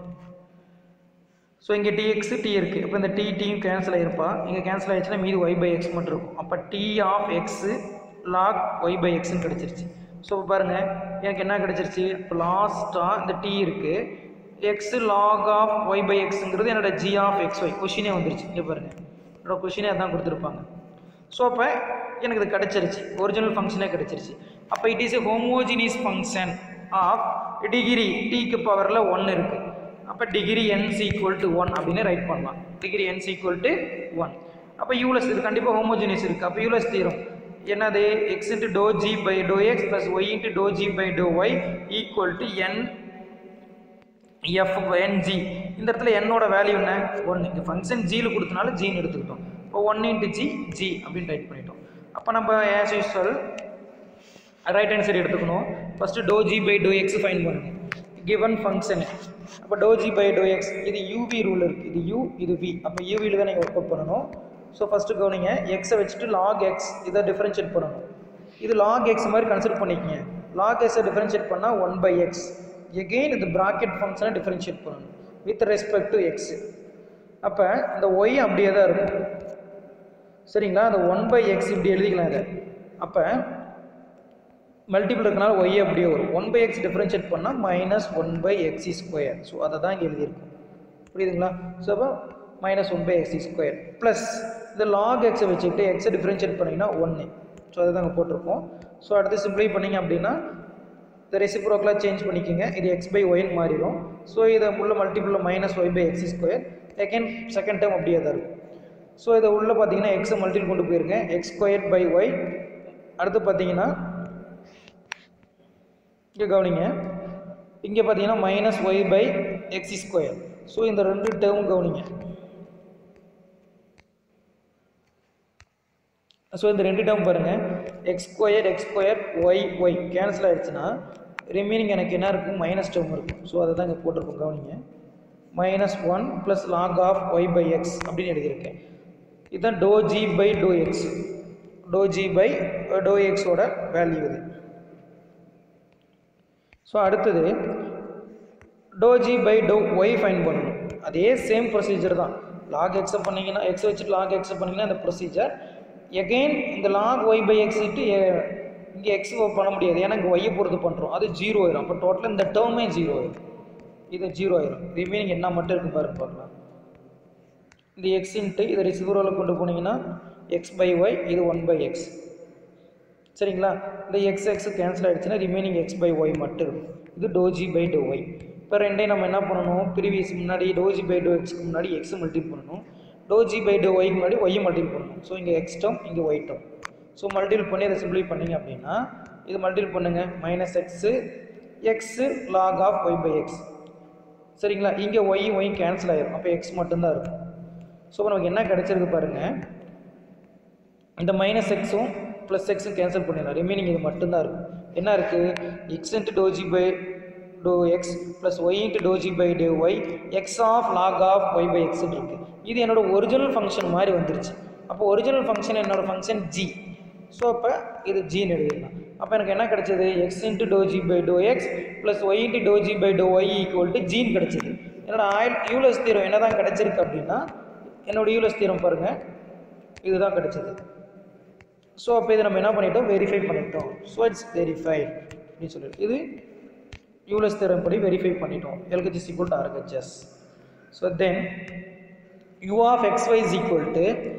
so இங்கே tx t இருக்குது. இப்போ இந்த t tயும் கேன்சல் ஆகிருப்பா, இங்கே கேன்சல் ஆகிடுச்சுன்னா மீது y by x மட்டும் இருக்கும். அப்போ t of x log y by xன்னு கிடச்சிருச்சு. ஸோ இப்போ பாருங்கள் எனக்கு என்ன கிடச்சிருச்சு, இப்போ லாஸ்ட்டாக இந்த t இருக்குது, x log of y by xங்கிறது என்னோட g of xy கொஷினே வந்துருச்சு. இங்கே பாருங்கள் என்னோட கொஷினே அதான் கொடுத்துருப்பாங்க. ஸோ அப்போ எனக்கு இது கிடச்சிருச்சு, ஒரிஜினல் ஃபங்க்ஷனே கிடச்சிருச்சு. அப்போ it is a homogeneous function of degree டீக்கு பவரில் ஒன்று இருக்குது. அப்போ degree n's equal to one அப்படின்னு ரைட் பண்ணலாம். Degree n's equal to one. அப்போ யூலஸ் இது கண்டிப்பாக ஹோமோஜினியஸ் இருக்குது. அப்போ யூலஸ் தீரும் என்னது, x into dou g by to x plus y into dou g by to y equal to n f n g. இந்த இடத்துல என்னோட வேல்யூ என்ன, ஒன்று. இங்கே ஃபங்க்ஷன் ஜியில் கொடுத்தனால ஜின்னு எடுத்துக்கிட்டோம். இப்போ ஒன் இன்ட்டு ஜி ஜி அப்படின்னு ரைட் பண்ணிட்டோம். அப்போ நம்ம as usual right hand side எடுத்துக்கணும். First dou g by to x find பண்ணுங்க, கிவன் ஃபங்க்ஷனு. அப்போ dou g by to x இது யூவி ரூல் இருக்குது, இது யூ இது வி. அப்போ யூவியில் தான் நீங்கள் ஒர்க் அவுட் பண்ணணும். ஸோ ஃபஸ்ட்டு கவனிங்க, எக்ஸை வச்சுட்டு லாக் எக்ஸ் இதை டிஃபரன்ஷியேட் பண்ணணும். இது லாக் எக்ஸ் மாதிரி கன்சிடர் பண்ணிக்கங்க. லாக் எக்ஸை டிஃபரன்ஷியேட் பண்ணால் ஒன் பை எக்ஸ். எகெயின் இந்த ப்ராக்கெட் ஃபங்க்ஷனை டிஃபரன்ஷியேட் பண்ணணும் வித் ரெஸ்பெக்ட் டு எக்ஸ். அப்போ இந்த ஒய் அப்படியே தான் இருக்கும், சரிங்களா. அந்த ஒன் பை எக்ஸ் இப்படி எழுதிக்கலாம் இதை. அப்போ மல்டிபிள் இருக்கனால ஒய் அப்படியே வரும். ஒன் பை எக்ஸ் டிஃபரன்ஷியேட் பண்ணால் minus one by x square. So அதை தான் இங்கே எழுதியிருக்கும், புரியுதுங்களா. ஸோ அப்போ minus one by x square plus இந்த லாக் எக்ஸை வச்சுக்கிட்டு எக்ஸை டிஃபரன்ஷியேட் பண்ணிங்கன்னா ஒன்று. ஸோ அதை தான் அங்கே போட்டிருக்கோம். ஸோ அடுத்து சிம்ப்ளை பண்ணிங்க அப்படின்னா இந்த ரெசிப்ரோக்கலாக சேஞ்ச் பண்ணிக்கோங்க, இது எக்ஸ் பை ஒய்ன்னு மாறிடும். ஸோ இதை உள்ள மல்டிபிளில் minus y by x square. Second second time அப்படியே தான் இருக்கும். ஸோ இதை உள்ளே பார்த்தீங்கன்னா எக்ஸை மல்டிபிள் கொண்டு போயிருங்க, எக்ஸ் ஸ்கொயர் பை ஒய். அடுத்து பார்த்தீங்கன்னா இங்கே கவனிங்க, இங்கே பார்த்தீங்கன்னா minus y by x square. So இந்த ரெண்டு டேர்மும் கவனிங்க. ஸோ இந்த ரெண்டு டேர்ம் பாருங்கள், x square x square y y cancel ஆகிடுச்சுன்னா ரிமைனிங் எனக்கு என்ன இருக்கும், மைனஸ் டேர்ம் இருக்கும். ஸோ அதை தான் இங்கே போட்டிருக்கோம், கவனிங்க. Minus one plus log of y by x அப்படின்னு எழுதியிருக்கேன். இதுதான் dou g by to x, dou g by dou எக்ஸோட வேல்யூ இது. ஸோ அடுத்தது dou g by to y find பண்ணணும். அதே சேம் ப்ரொசீஜர் தான். லாக் எக்ஸை பண்ணிங்கன்னா எக்ஸ் வச்சுட்டு லாக் எக்ஸை பண்ணிங்கன்னா இந்த ப்ரொசீஜர். எகெயின் இந்த லாக் ஒய் பை எக்ஸ் இட்டு இங்கே எக்ஸ் பண்ண முடியாது, ஏன்னா இங்கே ஒய்யை பொறுத்து பண்ணுறோம், அது ஜீரோ ஆயிரும். அப்போ டோட்டலாக இந்த டேர்மே ஜீரோ ஆயிரும், இது ஜீரோ ஆயிரும். ரிமைனிங் என்ன மட்டும் இருக்குது பாருங்க, பார்க்கலாம். இந்த எக்ஸ் இன்ட்டு இதை ரிசிவரோவில் கொண்டு போனீங்கன்னா எக்ஸ் பை ஒய், இது ஒன் பை எக்ஸ், சரிங்களா. இந்த எக்ஸ் எக்ஸ் கேன்சல் ஆகிடுச்சுன்னா ரிமைனிங் எக்ஸ் பை ஒய் மட்டும் இருக்கும். இது dou g by to y. இப்போ ரெண்டையும் நம்ம என்ன பண்ணணும், ப்ரீவியஸ் முன்னாடி டோ ஜி பை டோ எக்ஸ்க்கு முன்னாடி எக்ஸ் மல்டிபிள் பண்ணணும், டோ ஜி பை டோ ஒய்க்கு முன்னாடி ஒய்யை மல்டிபிள் பண்ணணும். ஸோ இங்கே எக்ஸ் டேர்ம் இங்கே ஒய் டேர்ம். ஸோ மல்டிபிள் பண்ணி அதை சிம்பிளை பண்ணிங்க அப்படின்னா இது மல்டிபிள் பண்ணுங்கள், minus x x log of y by x, சரிங்களா. இங்கே ஒய் ஒய் கேன்சல் ஆகிடும், அப்போ எக்ஸ் மட்டும்தான் இருக்கும். ஸோ நமக்கு என்ன கிடச்சிருக்கு பாருங்கள், இந்த மைனஸ் எக்ஸும் ப்ளஸ் எக்ஸும் கேன்சல் பண்ணிடலாம், ரிமைனிங் இது மட்டும்தான் இருக்கும். என்ன இருக்குது, x into dou g by to x plus y into dou g by to y x of log of y by எக்ஸ்ன்னு இருக்குது. இது என்னோட ஒரிஜினல் ஃபங்க்ஷன் மாதிரி வந்துருச்சு. அப்போ ஒரிஜினல் ஃபங்க்ஷன் என்னோட ஃபங்க்ஷன் ஜி. ஸோ அப்போ இது ஜின்னு எழுதிடலாம். அப்போ எனக்கு என்ன கிடச்சிது, x into dou g by to x plus y into dou g by to y equal to ஜின்னு கிடச்சிது. என்னோட ஆயில் யூலஸ் தீரம் என்ன தான் கிடச்சிருக்கு அப்படின்னா என்னோட யூலஸ் தீரம் பாருங்கள், இதுதான் கிடச்சிது. ஸோ அப்போ இதை நம்ம என்ன பண்ணிட்டோம், வெரிஃபை பண்ணிட்டோம். ஸோ இட்ஸ் வெரிஃபைட் அப்படின்னு சொல்லிட்டு இது யூலஸ் தீரம் படி வெரிஃபை பண்ணிட்டோம். LH is equal to RHS. So then u of xy is equal to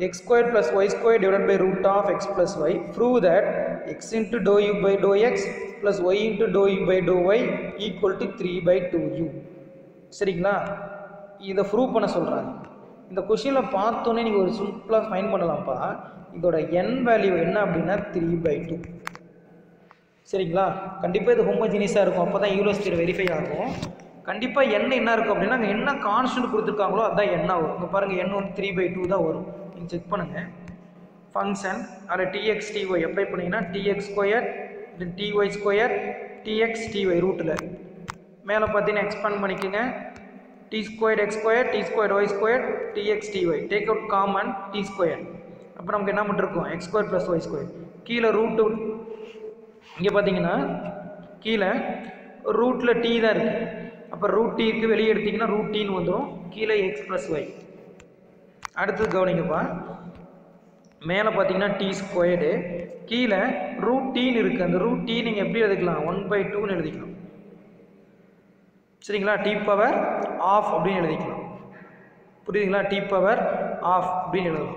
x squared plus y squared divided by root of x plus y. Prove that x into dou u by dou x plus y into dou u by dou y equal to three by two u. சரிங்களா, இதை prove பண்ண சொல்கிறாங்க. இந்த கொஷினில் பார்த்தோன்னே நீங்கள் ஒரு சிம்பிளாக ஃபைன் பண்ணலாம்ப்பா. இதோட n வேல்யூ என்ன அப்படின்னா த்ரீ பை டூ. சரிங்களா, கண்டிப்பாக இது ஹோமோஜினியஸாக இருக்கும். அப்போ தான் யூலர்ஸ் தியரம் வெரிஃபை ஆகும். கண்டிப்பாக n என்ன இருக்கும் அப்படின்னா அங்கே என்ன கான்ஸ்டன்ட் கொடுத்துருக்காங்களோ அதுதான் என்ன வரும். இங்கே பாருங்கள் n வந்து த்ரீ பை டூ தான் வரும். நீங்கள் செக் பண்ணுங்கள். ஃபங்க்ஷன் அதில் டிஎக்ஸ் டிஒய் அப்ளை பண்ணிங்கன்னா tx square then ty square tx ty ரூட்டில் மேலே பார்த்தீங்கன்னா எக்ஸ்பேண்ட் பண்ணிக்கோங்க. T square x square t square y square tx ty take out common t square. அப்போ நமக்கு என்ன பண்ணிருக்கோம் x square plus y square. கீழே ரூட்டு இங்கே பார்த்தீங்கன்னா கீழே ரூட்டில் டி தான் இருக்குது. அப்போ ரூட் டீக்கு வெளியே எடுத்திங்கன்னா ரூட் டீன்னு வந்துடும். கீழே எக்ஸ் ப்ளஸ் ஒய். அடுத்தது கவனிங்கப்பா, மேலே பார்த்தீங்கன்னா டி ஸ்கொயர்டு, கீழே ரூட் டீன்னு இருக்குது. அந்த ரூட் டீ நீங்கள் எப்படி எழுதிக்கலாம், ஒன் பை டூன்னு எழுதிக்கலாம். சரிங்களா, டி பவர் ஆஃப் அப்படின்னு எழுதிக்கலாம். புரியுதுங்களா, டி பவர் ஆஃப் அப்படின்னு எழுதலாம்.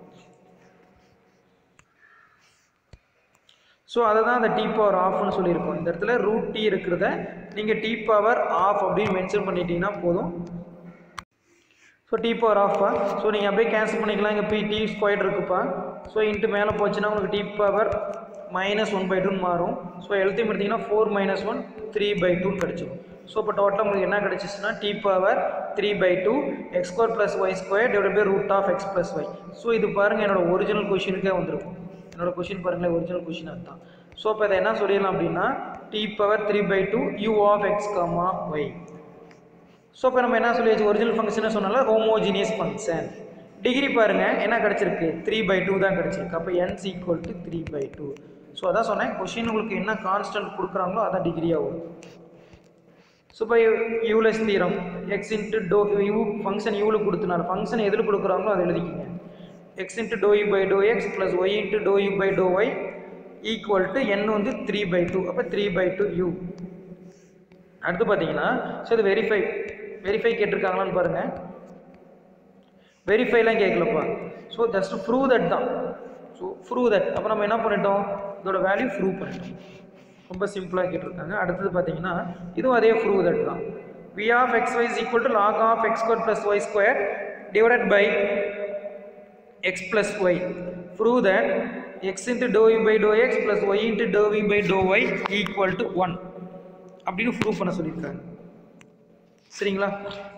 ஸோ அதை தான் அந்த டி பவர் ஆஃப்னு சொல்லியிருக்கோம். இந்த இடத்துல ரூட் டி இருக்கிறத நீங்கள் டி பவர் ஆஃப் அப்படின்னு மென்ஷன் பண்ணிட்டீங்கன்னா போதும். ஸோ டி பவர் ஆஃப்பா. ஸோ நீங்கள் அப்படியே கேன்சல் பண்ணிக்கலாம். இங்கே பி டி ஸ்கொயர் இருக்குப்பா. ஸோ இன்ட்டு மேலே போச்சுன்னா உங்களுக்கு t power minus one by டூன்னு மாறும். ஸோ எழுத்தையும் எடுத்திங்கன்னா four minus one three by டூன்னு கிடச்சிடும். ஸோ இப்போ டோட்டலாக உங்களுக்கு என்ன கிடச்சிச்சுன்னா t power three by two x square plus y square divide by root of x plus y. So இது பாருங்கள் என்னோட ஒரிஜினல் கொஷினுக்கே வந்திருக்கும். என்னோட கொஷின் பாருங்களேன், ஒரிஜினல் கொஷின் அதுதான். ஸோ இப்போ இதை என்ன சொல்லிடலாம் அப்படின்னா t power three by two u of x comma y. So இப்போ நம்ம என்ன சொல்லியாச்சு, ஒரிஜினல் ஃபங்க்ஷன் சொன்னால ஹோமோஜினியஸ் ஃபங்க்ஷன். டிகிரி பாருங்கள் என்ன கிடச்சிருக்கு, த்ரீ பை டூ தான் கிடச்சிருக்கு. அப்போ n's equal to three by two. So அதான் சொன்னேன், கொஷின் உங்களுக்கு என்ன கான்ஸ்டன்ட் கொடுக்குறாங்களோ அதான் டிகிரியாக வரும். ஸோ இப்போ Euler's theorem x into dou u function யூவில் கொடுத்தனால ஃபங்க்ஷன் எதில் கொடுக்குறாங்களோ அதை எழுதிக்கிங்க. x into dou u by dou x plus y into dou u by dou y equal to n வந்து த்ரீ by டூ. அப்போ த்ரீ by டூ u. அடுத்து பார்த்தீங்கன்னா ஸோ இது வெரிஃபை வெரிஃபை கேட்டிருக்காங்களான்னு பாருங்கள். வெரிஃபைலாம் கேட்கலப்பா. ஸோ ஜஸ்ட் ப்ரூவ் தட் தான். So prove that. அப்போ நம்ம என்ன பண்ணிட்டோம், இதோட வேல்யூ ப்ரூவ் பண்ணிட்டோம். ரொம்ப சிம்பிளாக கேட்டிருக்காங்க. அடுத்தது பார்த்தீங்கன்னா இதுவும் அதே ப்ரூவ் தட் தான். v of xy is equal to log of x squared plus y squared divided by x plus y. Prove that x into dou u by dou x plus y into dou v by dou y equal to one அப்படின்னு prove பண்ண சொல்லியிருக்காங்க. சரிங்களா,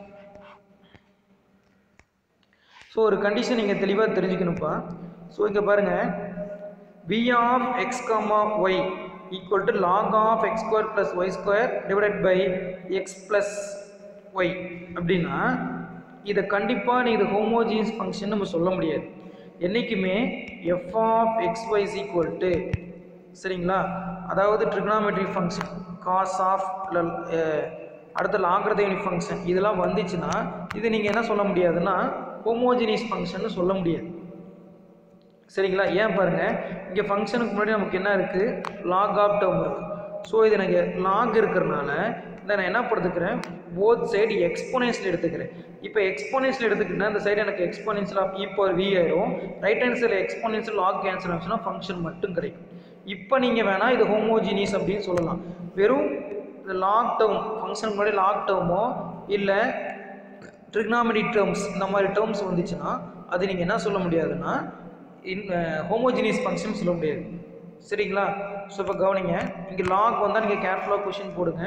so ஒரு condition நீங்கள் தெளிவாக தெரிஞ்சுக்கணும்ப்பா. So இங்கே பாருங்கள், v of x comma y equal to log of x square plus y square divided by x plus y அப்படின்னா இதை கண்டிப்பாக நீ இது ஹோமோஜினியஸ் ஃபங்க்ஷன் நம்ம சொல்ல முடியாது. என்றைக்குமே f of x y is equal to, சரிங்களா, அதாவது ட்ரிக்னாமெட்ரி ஃபங்க்ஷன் காஸ் ஆஃப் அடுத்த லாக்ரதமிக் ஃபங்க்ஷன் இதெல்லாம் வந்துச்சுன்னா இது நீங்கள் என்ன சொல்ல முடியாதுன்னா ஹோமோஜினியஸ் ஃபங்க்ஷன் சொல்ல முடியாது. சரிங்களா, ஏன் பாருங்கள், இங்கே ஃபங்க்ஷனுக்கு முன்னாடி நமக்கு என்ன இருக்குது, லாக் ஆஃப் டேர்ம் இருக்குது. ஸோ இது எனக்கு லாக் இருக்கிறனால இதை நான் என்ன எடுத்துக்கிறேன், போத் சைடு எக்ஸ்போனன்ஷியல் எடுத்துக்கிறேன். இப்போ எக்ஸ்போனன்ஷியல் எடுத்துக்கிட்டேன்னா இந்த சைடு எனக்கு exponential of e power v ஆயிரும். ரைட் ஹேண்ட் சைடில் எக்ஸ்போனன்ஷியல் லாக் கேன்சல் ஆச்சுன்னா ஃபங்க்ஷன் மட்டும் கிடைக்கும். இப்போ நீங்கள் வேணால் இது ஹோமோஜினியஸ் அப்படின்னு சொல்லலாம். வெறும் லாக் டேர்ம் ஃபங்க்ஷனுக்கு முன்னாடி லாக் டேர்மோ இல்லை ட்ரிக்னாமெட்ரிக் டேர்ம்ஸ் இந்த மாதிரி டேர்ம்ஸ் வந்துச்சுன்னா அது நீங்கள் என்ன சொல்ல முடியாதுன்னா இன் ஹோமோஜினியஸ் ஃபங்க்ஷன் சொல்ல முடியாது. சரிங்களா, ஸோ இப்போ கவனிங்க, இங்கே லாக் வந்தால் நீங்கள் கேர்ஃபுல்லாக கொஷின் போடுங்க.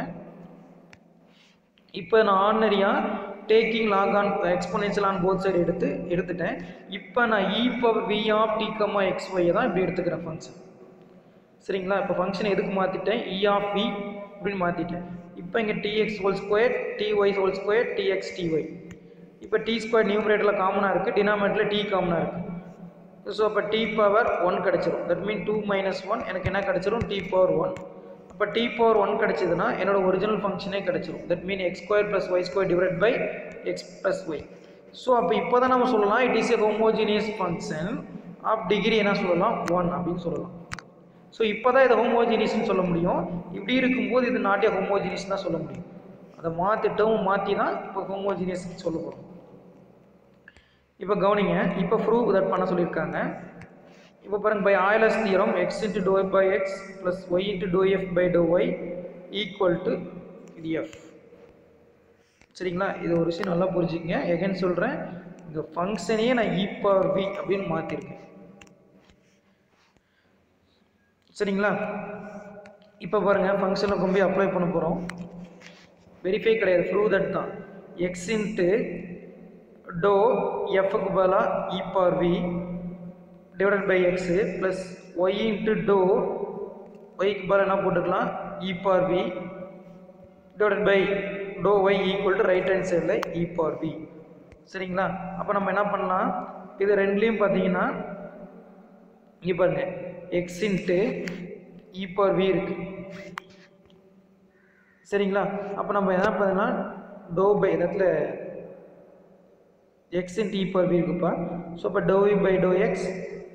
இப்போ நான் ஆர்டினரியாக taking log on exponential on both side எடுத்து எடுத்துட்டேன். இப்போ நான் e power v of t comma x y தான் இப்படி எடுத்துக்கிறேன் ஃபங்க்ஷன். சரிங்களா, இப்போ ஃபங்க்ஷன் எதுக்கு மாற்றிட்டேன், இ ஆஃப் வி அப்படின்னு மாற்றிட்டேன். இப்போ இங்கே tx whole square ty whole square tx ty. இப்போ டி ஸ்கொயர் நியூமரேட்டரில் காமனாக இருக்குது, டினாமினேட்டரில் டி காமனாக இருக்குது. ஸோ அப்போ டி பவர் ஒன் கிடச்சிரும். That mean two minus one எனக்கு என்ன கிடச்சிரும், டி பவர் ஒன். அப்போ டி பவர் ஒன் கிடச்சிதுன்னா என்னோட ஒரிஜினல் ஃபங்க்ஷனே கிடச்சிரும். That mean x square plus y square divide by x plus y. So அப்போ இப்போ தான் நம்ம சொல்லலாம் it is a homogeneous function of degree என்ன சொல்லலாம், ஒன் அப்படின்னு சொல்லலாம். ஸோ இப்போ தான் இதை ஹோமோஜினியஸ்ன்னு சொல்ல முடியும். இப்படி இருக்கும்போது இது நாட் ஏ ஹோமோஜினியஸ் தான் சொல்ல முடியும். அதை மாற்றிட்டவும் மாற்றி தான் இப்போ ஹோமோஜினியஸ்ன்னு சொல்ல போகிறோம். இப்போ கவனிங்க, இப்போ ப்ரூவ் தட் பண்ண சொல்லியிருக்காங்க. இப்போ பாருங்க, by Euler's theorem x into dou f by x plus y into dou f by dou y equal to இது f. சரிங்களா? இது ஒரு விஷயம் நல்லா புரிஞ்சுக்கங்க. எகைன் சொல்கிறேன், இந்த ஃபங்க்ஷனையே நான் e power v அப்படின்னு மாற்றிருக்கேன். சரிங்களா? இப்போ பாருங்கள், ஃபங்க்ஷனை கொண்டு போய் அப்ளை பண்ண போகிறோம். வெரிஃபை கிடையாது, ப்ரூவ் தட் தான். எக்ஸ் இன்ட்டு டோ எஃப்க்கு பதிலாக e power v divided by x plus y into dou ஒய்க்கு பதிலாக என்ன போட்டுக்கலாம், e power v divided by to y equal to right hand சைடில் e power v. சரிங்களா? அப்போ நம்ம என்ன பண்ணலாம், இது ரெண்டுலேயும் பார்த்தீங்கன்னா இங்கே பாருங்கள், x into e power v இருக்குது. சரிங்களா? அப்போ நம்ம என்ன பண்ணலாம், டோ பை இடத்துல x into e power v இருக்குப்பா. ஸோ அப்போ dou v by to x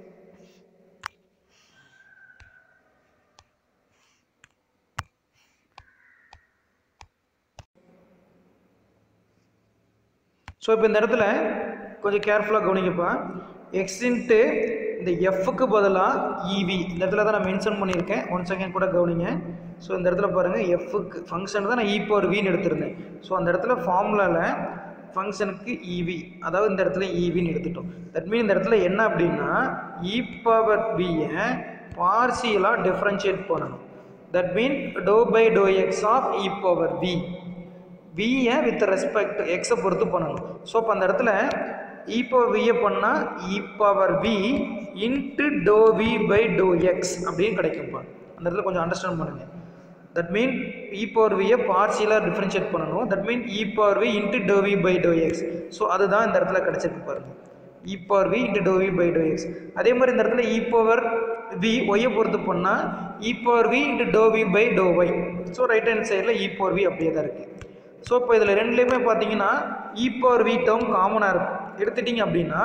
so இப்போ இந்த இடத்துல கொஞ்சம் கேர்ஃபுல்லாக கவனிங்கப்பா. எக்ஸ் இன்ட்டு இந்த எஃப்க்கு பதிலாக இவி இந்த இடத்துல தான் நான் மென்ஷன் பண்ணியிருக்கேன். ஒன் செகண்ட் கூட கவனிங்க. ஸோ இந்த இடத்துல பாருங்கள், எஃப்க்கு ஃபங்க்ஷன் தான் நான் e power vன்னு எடுத்திருந்தேன். ஸோ அந்த இடத்துல ஃபார்முலாவில் ஃபங்க்ஷனுக்கு இவி, அதாவது இந்த இடத்துல ஈவின்னு எடுத்துட்டோம். தட் மீன் இந்த இடத்துல என்ன அப்படின்னா, e power vயை பார்சியலாக டிஃப்ரென்ஷியேட் பண்ணணும். That mean dou by to x of e power v, வியை வித் ரெஸ்பெக்ட் எக்ஸை பொறுத்து பண்ணணும். ஸோ இப்போ அந்த இடத்துல e power vயை பண்ணால் e power v into dou v by to x அப்படின்னு கிடைக்கும்ப்பா. அந்த இடத்துல கொஞ்சம் அண்டர்ஸ்டாண்ட் பண்ணுங்கள். தட் மீன் e power vயை பார்சியலாக டிஃப்ரென்ஷியேட் பண்ணணும். That mean e power v into dou v by to x. So அதுதான் இந்த இடத்துல கிடைச்சிருக்கு பாருங்கள், e power v into dou v by to x. அதே மாதிரி இந்த இடத்துல e power v ஒய்யை பொறுத்து பண்ணால் e power v into dou v by to y. So right hand சைடில் e power v அப்படியே தான் இருக்குது. ஸோ இப்போ இதில் ரெண்டுலேயுமே பார்த்தீங்கன்னா e power v டேர்ம் காமனாக இருக்கும். எடுத்துட்டிங்க அப்படின்னா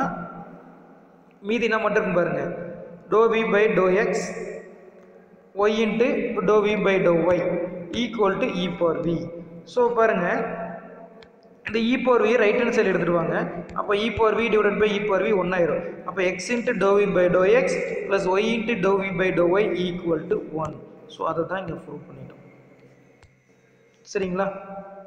மீதி என்ன மட்டும் இருக்கும் பாருங்கள், dou v by to x y into dou v by to y equal to e power v. So பாருங்கள், இந்த e power v right hand side எடுத்துடுவாங்க. அப்போ e power v divided by e power v ஒன்றாயிரும். அப்போ x into dou v by to x plus y into dou v by to y equal to one. So அதை தான் இங்கே prove பண்ணிட்டோம். சரிங்களா?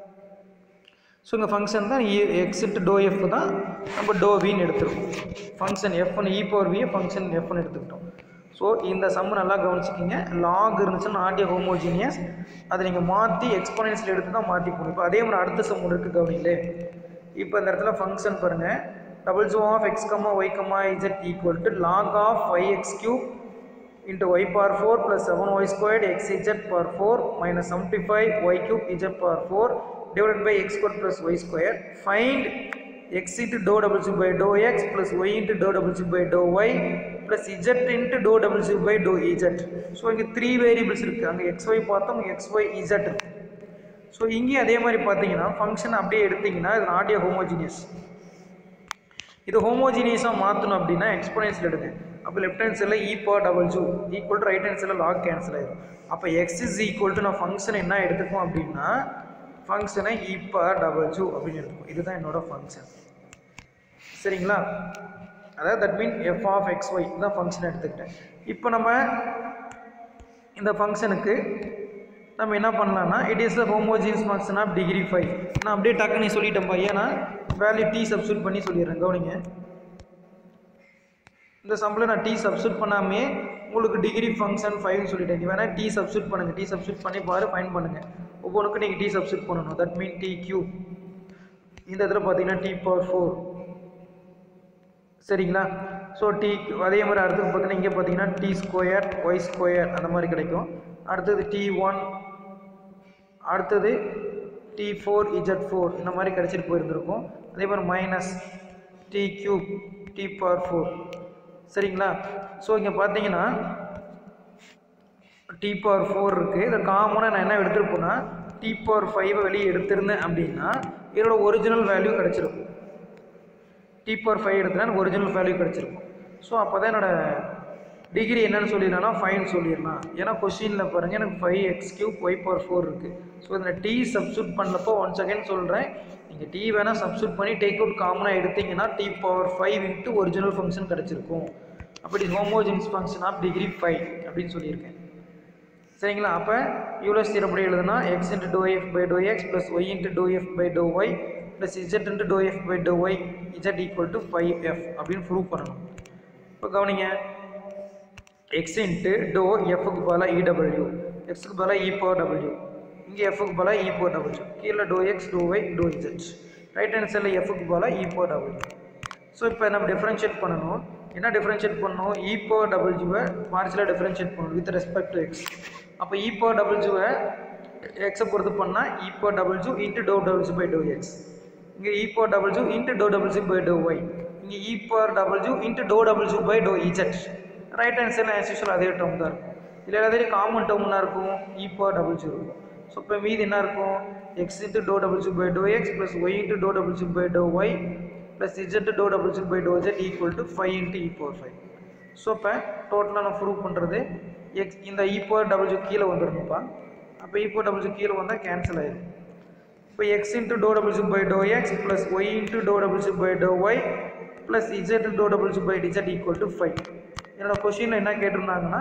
So இங்கே ஃபங்க்ஷன் தான் எக்ஸ் இன்ட்டு டோ எஃப் தான் நம்ம டோ வின்னு எடுத்துருக்கோம். ஃபங்க்ஷன் எஃப்னு e power v ஃபங்க்ஷன் எஃப்னு எடுத்துக்கிட்டோம். ஸோ இந்த சம்மு நல்லா கவனிச்சிக்கிங்க. லாக் இருந்துச்சுன்னா நாட் எ ஹோமோஜீனியஸ், அதை நீங்கள் மாற்றி எக்ஸ்போனன்ஷியல் எடுத்து தான் மாற்றி போகணும். இப்போ அதே மாதிரி அடுத்த சம் இருக்குது கவனிங்களே. இப்போ இந்த இடத்துல ஃபங்க்ஷன் பாருங்கள், டபுள் ஜோ of x comma y comma z equal to log of five x cube into y power four plus seven y squared x z power four minus seventy-five y cube z power four divided by x squared plus y squared. Find x into dou double c by dou x plus y into dou double c by dou y plus z into dou double c by dou z. So இங்கே three variables இருக்குது. அங்கே xy பார்த்தோம், xy z இருக்குது. So இங்கேயும் அதே மாதிரி பார்த்தீங்கன்னா function அப்படியே எடுத்திங்கன்னா இது நாட் எ ஹோமோஜீனியஸ். இது ஹோமோஜீனியஸாக மாற்றணும் அப்படின்னா எக்ஸ்போனன்ஷியல் எடுங்க. அப்போ லெஃப்ட் ஹேண்ட் சைடில் e power டபுள் ஜூ ஈக்குவல் டு ரைட் ஹேண்ட் சைடில் லாக் கேன்சல் ஆயிடும். அப்போ எக்ஸ் இஸ் ஈக்குவல் டு நான் ஃபங்க்ஷன் என்ன எடுத்துப்போம் அப்படின்னா ஃபங்க்ஷனை e power டபுள் ஜூ அப்படின்னு எடுத்துப்போம். இதுதான் என்னோட ஃபங்க்ஷன். சரிங்களா? அதாவது that mean f of x y தான் ஃபங்க்ஷன் எடுத்துக்கிட்டேன். இப்போ நம்ம இந்த ஃபங்க்ஷனுக்கு நம்ம என்ன பண்ணலாம்னா it is the homogeneous function of degree five. நான் அப்படியே டக்குன்னு சொல்லிட்டேன்ப்பா, ஏன்னா வேல்யூ டி சப்ஸ்டியூட் பண்ணி சொல்லிடுறேன். கவனிங்க, இந்த சம்பில் நான் டி சப்ஸ்டியூட் பண்ணாமே உங்களுக்கு டிகிரி ஃபங்க்ஷன் ஃபைவ்னு சொல்லிட்டேன். நீங்கள் வேணால் டி சப்ஸ்டியூட் பண்ணுங்கள். டி சப்ஸ்டியூட் பண்ணி பாரு, ஃபைன் பண்ணுங்கள். ஒவ்வொன்றுக்கும் நீங்கள் டி சப்ஸ்டியூட் பண்ணணும். தட் மீன் டி கியூப், இந்த இடத்துல பார்த்தீங்கன்னா டி பவர் ஃபோர். சரிங்களா? ஸோ டி அதே மாதிரி அடுத்தது பார்த்தீங்கன்னா இங்கே பார்த்தீங்கன்னா டி ஸ்கொயர் ஒய் ஸ்கொயர் அந்த மாதிரி கிடைக்கும். அடுத்தது டி ஒன், அடுத்தது டி ஃபோர் இஜட் ஃபோர் இந்த மாதிரி கிடச்சிட்டு போயிருந்துருக்கும். அதே மாதிரி minus t cube t power four. சரிங்களா? ஸோ இங்கே பார்த்தீங்கன்னா டி பவர் ஃபோர் இருக்குது. இதை காமனாக நான் என்ன எடுத்துருப்பேன்னா டி பவர் ஃபைவை வெளியே எடுத்திருந்தேன் அப்படின்னா இதோட ஒரிஜினல் வேல்யூ கிடச்சிருக்கும். டி பவர் ஃபைவ் எடுத்தேன்னா எனக்கு ஒரிஜினல் வேல்யூ கிடச்சிருக்கும். ஸோ அப்போ தான் என்னோடய டிகிரி என்னென்னு சொல்லிடலாம்னா ஃபைன் சொல்லிடலாம். ஏன்னா கொஸ்டினில் பாருங்கள் எனக்கு five x cube y power four இருக்குது. ஸோ இதில் டி சப்ஸ்டியூட் பண்ணப்போ ஒன் செகண்ட் சொல்கிறேன், நீங்கள் டி வேணால் சப்ஸ்டியூட் பண்ணி டேக் அவுட் காமனாக எடுத்தீங்கன்னா t power five into original function கிடச்சிருக்கும். அப்படி homogeneous function of degree five அப்படின்னு சொல்லியிருக்கேன். சரிங்களா? அப்போ யூலர்ஸ் தியரம் எப்படி எழுதுனா x into to f by to x plus y into to f by to y plus z into to f by to y z equal to five f அப்படின்னு prove பண்ணணும். இப்போ கவனிங்க, X into dou எஃப்க்கு பதிலாக இடபிள்யூ, எக்ஸுக்கு பதிலாக e power W, இங்கே எஃப்க்கு பதிலாக இ பவர் டபிள்யூ, கீழே doe x doe y doe z, right hand சைடில் எஃப்க்கு பதிலாக இ பவர் டபிள்யூ. ஸோ இப்போ நம்ம டிஃப்ரென்ஷியேட் பண்ணணும். என்ன டிஃப்ரென்ஷியேட் பண்ணணும்? இ பவர் டபிள்யூவை பார்ஷியலாக டிஃப்ரென்ஷியேட் பண்ணணும் வித் ரெஸ்பெக்ட் டு எக்ஸ். அப்போ இ பவர் டபிள்யூவை எக்ஸை பொறுத்து பண்ணால் இ power W into to W by to X, இங்கே இ power W into to W by to Y, இங்கே இ power W into to W by to z. Right hand சைடில் as usual அதே term தான் இருக்கும். இதில் எல்லாத்தையும் காமன் டேர்ம் என்ன இருக்கும்? இ பவர் டபிள்யூ இருக்கும். ஸோ இப்போ மீது என்ன இருக்கும்? X into to W by to x plus y into to W by to y plus Z to W by to Z equal to five into e power five. So இப்போ டோட்டலாக நான் prove பண்ணுறது X இந்த இ power டபிள்யூ கீழே வந்துருக்குப்பா. அப்போ இ power டபிள்யூ கீழே வந்தால் கேன்சல் ஆயிடும். இப்போ X into to W by to x plus y into to W by to y plus Z to W by Z equal to five. என்னோட கொஸ்டினில் என்ன கேட்டிருந்தாங்கன்னா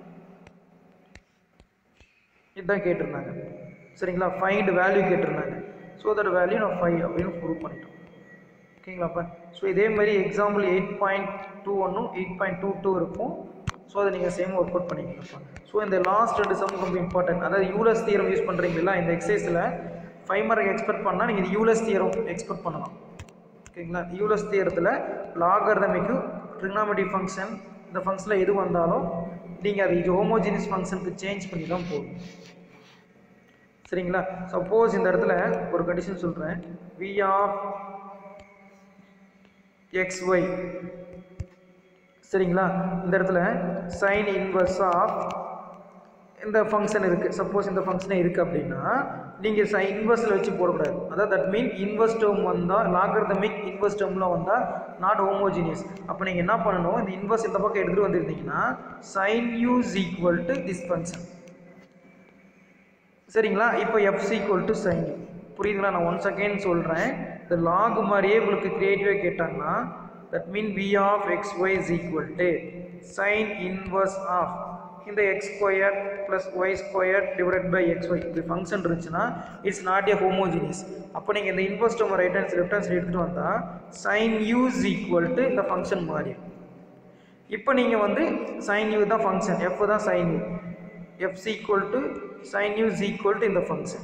இதுதான் கேட்டிருந்தாங்க. சரிங்களா? ஃபைண்ட் வேல்யூ கேட்டிருந்தாங்க. ஸோ அதோட வேல்யூ நான் ஃபைவ் அப்படின்னு ப்ரூவ் பண்ணிட்டோம். ஓகேங்களாப்பா? ஸோ இதே மாதிரி எக்ஸாம்பிள் எயிட் பாயிண்ட் டூ ஒன்னும் எயிட் பாயிண்ட் டூ டூ இருக்கும். ஸோ அதை நீங்கள் சேம் ஒர்க் அவுட் பண்ணிக்கலாம்ப்பா. ஸோ இந்த லாஸ்ட் ரெண்டு சம் ரொம்ப இம்பார்ட்டன்ட். அதாவது யூலர்ஸ் தியரம் யூஸ் பண்ணுறீங்களா இந்த எக்ஸசைஸில் ஃபைவ் மார்க் எக்ஸ்பெக்ட் பண்ணால் நீங்கள் யூலர்ஸ் தியரம் எக்ஸ்பெக்ட் பண்ணலாம். ஓகேங்களா? யூலர்ஸ் தியரத்தில் லாகர்தமிக்கு ட்ரிக்னாமெட்ரிக் ஃபங்க்ஷன் இந்த ஃபங்க்ஷனில் எது வந்தாலும் நீங்கள் அது இது ஹோமோஜினியஸ் ஃபங்க்ஷனுக்கு சேஞ்ச் பண்ணி தான் போகும். சரிங்களா? சப்போஸ் இந்த இடத்துல ஒரு கண்டிஷன் சொல்கிறேன். வி ஆஃப் எக்ஸ் ஒய், சரிங்களா? இந்த இடத்துல சைன் இன்வர்ஸ் ஆஃப் இந்த ஃபங்க்ஷன் இருக்குது. சப்போஸ் இந்த ஃபங்க்ஷனே இருக்குது அப்படின்னா நீங்கள் சை இன்வர்ஸில் வச்சு போடக்கூடாது. அதாவது தட் மீன் இன்வர்ஸ் டேர்ம் வந்தால் லாகர்தமிக் இன்வர்ஸ் டேர்மில் வந்தால் நாட் ஹோமோஜினியஸ். அப்போ நீங்கள் என்ன பண்ணணும்? இந்த இன்வர்ஸ் இந்த பக்கம் எடுத்துகிட்டு வந்துருந்தீங்கன்னா sine u is equal to this function. சரிங்களா? இப்போ f equal to sine u. புரியுதுங்களா? நான் ஒன் செகண்ட் சொல்கிறேன். இந்த லாக் மாதிரியே உங்களுக்கு கிரியேட்டிவாக கேட்டாங்கன்னா that mean v of x y is equal to sine inverse of இந்த x square plus y square divide by x y இப்படி ஃபங்க்ஷன் இருந்துச்சுன்னா இட்ஸ் நாட் ஏ ஹோமோஜினியஸ். அப்போ நீங்கள் இந்த inverse term right hand left hand side எடுத்துகிட்டு வந்தால் sine u is equal to இந்த function மாறி. இப்போ நீங்கள் வந்து சைன் யூ தான் ஃபங்க்ஷன், எஃப் தான் sine u, f equal to sine u is equal to இந்த ஃபங்க்ஷன்.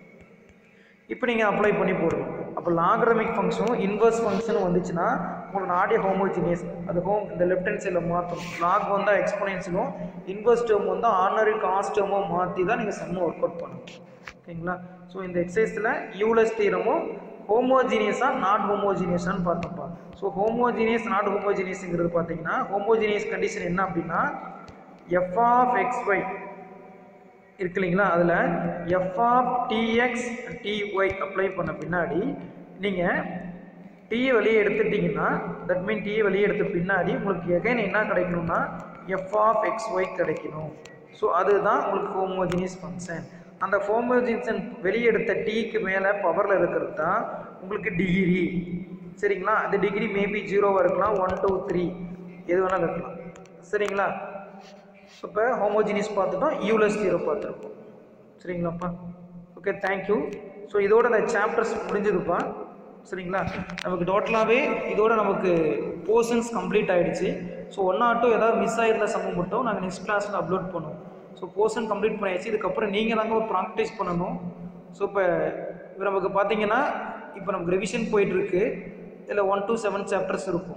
இப்போ நீங்கள் அப்ளை பண்ணி போடணும். அப்போ லாகர்தமிக் ஃபங்க்ஷனும் இன்வர்ஸ் ஃபங்க்ஷனும் வந்துச்சுன்னா உங்களுக்கு நாட் ஏ ஹோமோஜினியஸ். அது ஹோம் இந்த லெஃப்ட் ஹேண்ட் சைடில் மாற்றணும். லாக் வந்தால் எக்ஸ்போனன்ஷியலும் இன்வர்ஸ் டேர்ம் வந்தால் ஆர்டினரி காஸ்ட் டேர்மும் மாற்றி தான் நீங்கள் சம்மை ஒர்க் அவுட் பண்ணணும். ஓகேங்களா? ஸோ இந்த எக்ஸசைஸில் யூலர்ஸ் தியரமும் ஹோமோஜினியஸாக நாட் ஹோமோஜினியஸான்னு பார்த்தோம்ப்பா. ஸோ ஹோமோஜினியஸ் நாட் ஹோமோஜினியஸுங்கிறது பார்த்தீங்கன்னா ஹோமோஜினியஸ் கண்டிஷன் என்ன அப்படின்னா எஃப் ஆஃப் எக்ஸ் ஒய் இருக்கு இல்லைங்களா? அதில் f of dx dy apply பண்ண பின்னாடி நீங்கள் டீயை வெளியே எடுத்துட்டிங்கன்னா தட் மீன் டீயை வெளியே எடுத்த பின்னாடி உங்களுக்கு எகைன் என்ன கிடைக்கணும்னா எஃப் ஆஃப் எக்ஸ் ஒய் கிடைக்கணும். ஸோ அதுதான் உங்களுக்கு ஹோமோஜினியஸ் ஃபங்க்ஷன். அந்த ஹோமோஜினியஸ் வெளியே எடுத்த டீக்கு மேலே பவரில் இருக்கிறது தான் உங்களுக்கு டிகிரி. சரிங்களா? அந்த டிகிரி மேபி ஜீரோவாக இருக்கலாம், ஒன் டூ த்ரீ எது வேணாலும் இருக்கலாம். சரிங்களா? இப்போ ஹோமோஜினியஸ் பார்த்துட்டோம், யூலர்ஸ் தியரம் பார்த்துருக்கோம். சரிங்களாப்பா? Okay, thank you. ஸோ இதோட இந்த சாப்டர்ஸ் முடிஞ்சதுப்பா. சரிங்களா? நமக்கு டோட்டலாகவே இதோட நமக்கு போர்ஷன்ஸ் கம்ப்ளீட் ஆகிடுச்சு. ஸோ ஒன் ஆர் டூ ஏதாவது மிஸ் ஆகிருந்த சம்மம் மட்டும் நாங்கள் நெக்ஸ்ட் கிளாஸில் அப்லோட் பண்ணுவோம். ஸோ போர்ஷன் கம்ப்ளீட் பண்ணியாச்சு. இதுக்கப்புறம் நீங்கள் தாங்க ப்ராக்டிஸ் பண்ணணும். ஸோ இப்போ இப்போ நமக்கு பார்த்தீங்கன்னா இப்போ நமக்கு ரிவிஷன் போயிட்டுருக்கு. இதில் ஒன் டூ செவன் சாப்டர்ஸ் இருக்கும்.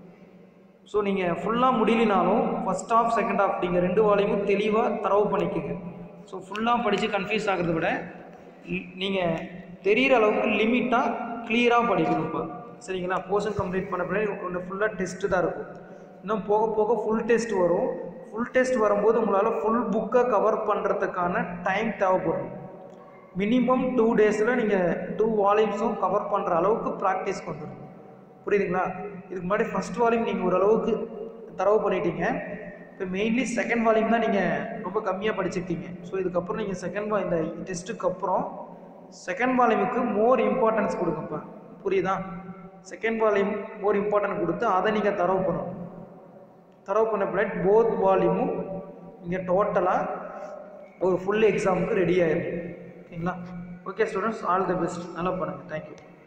ஸோ நீங்கள் ஃபுல்லாக முடியலினாலும் ஃபஸ்ட் ஆஃப் செகண்ட் ஆஃப் நீங்கள் ரெண்டு வால்யூமும் தெளிவாக தரவு பண்ணிக்கோங்க. ஸோ ஃபுல்லாக படித்து கன்ஃபியூஸ் ஆகிறத விட நீங்கள் தெரிகிற அளவுக்கு லிமிட்டாக கிளியராக படிக்கணும். இப்போ சரிங்களா? போர்ஷன் கம்ப்ளீட் பண்ண பின்னாடி ஒன்று ஃபுல்லாக டெஸ்ட்டு தான் இருக்கும். இன்னும் போக போக ஃபுல் டெஸ்ட் வரும். ஃபுல் டெஸ்ட் வரும்போது உங்களால் ஃபுல் புக்கை கவர் பண்ணுறதுக்கான டைம் தேவைப்படும். மினிமம் டூ டேஸில் நீங்கள் டூ வால்யூம்ஸும் கவர் பண்ணுற அளவுக்கு ப்ராக்டிஸ் வந்துடும். புரியுதுங்களா? இதுக்கு முன்னாடி ஃபஸ்ட் வால்யூம் நீங்கள் ஓரளவுக்கு தரவு பண்ணிட்டீங்க. இப்போ மெயின்லி செகண்ட் வால்யூம் தான் நீங்கள் ரொம்ப கம்மியாக படிச்சிருக்கீங்க. ஸோ இதுக்கப்புறம் நீங்கள் செகண்ட் வா இந்த டெஸ்ட்டுக்கு அப்புறம் செகண்ட் வால்யூமுக்கு மோர் இம்பார்ட்டன்ஸ் கொடுங்கப்பா, புரியுதா? செகண்ட் வால்யூம் மோர் இம்பார்ட்டன்ஸ் கொடுத்து அதை நீங்கள் தரவு பண்ணணும். தரவு பண்ண பின்னாடி போத் வால்யூமும் இங்கே டோட்டலாக ஒரு ஃபுல் எக்ஸாமுக்கு ரெடி ஆயிடும். ஓகேங்களா? Okay students, all the best, நல்லா பண்ணுங்கள். தேங்க்யூ.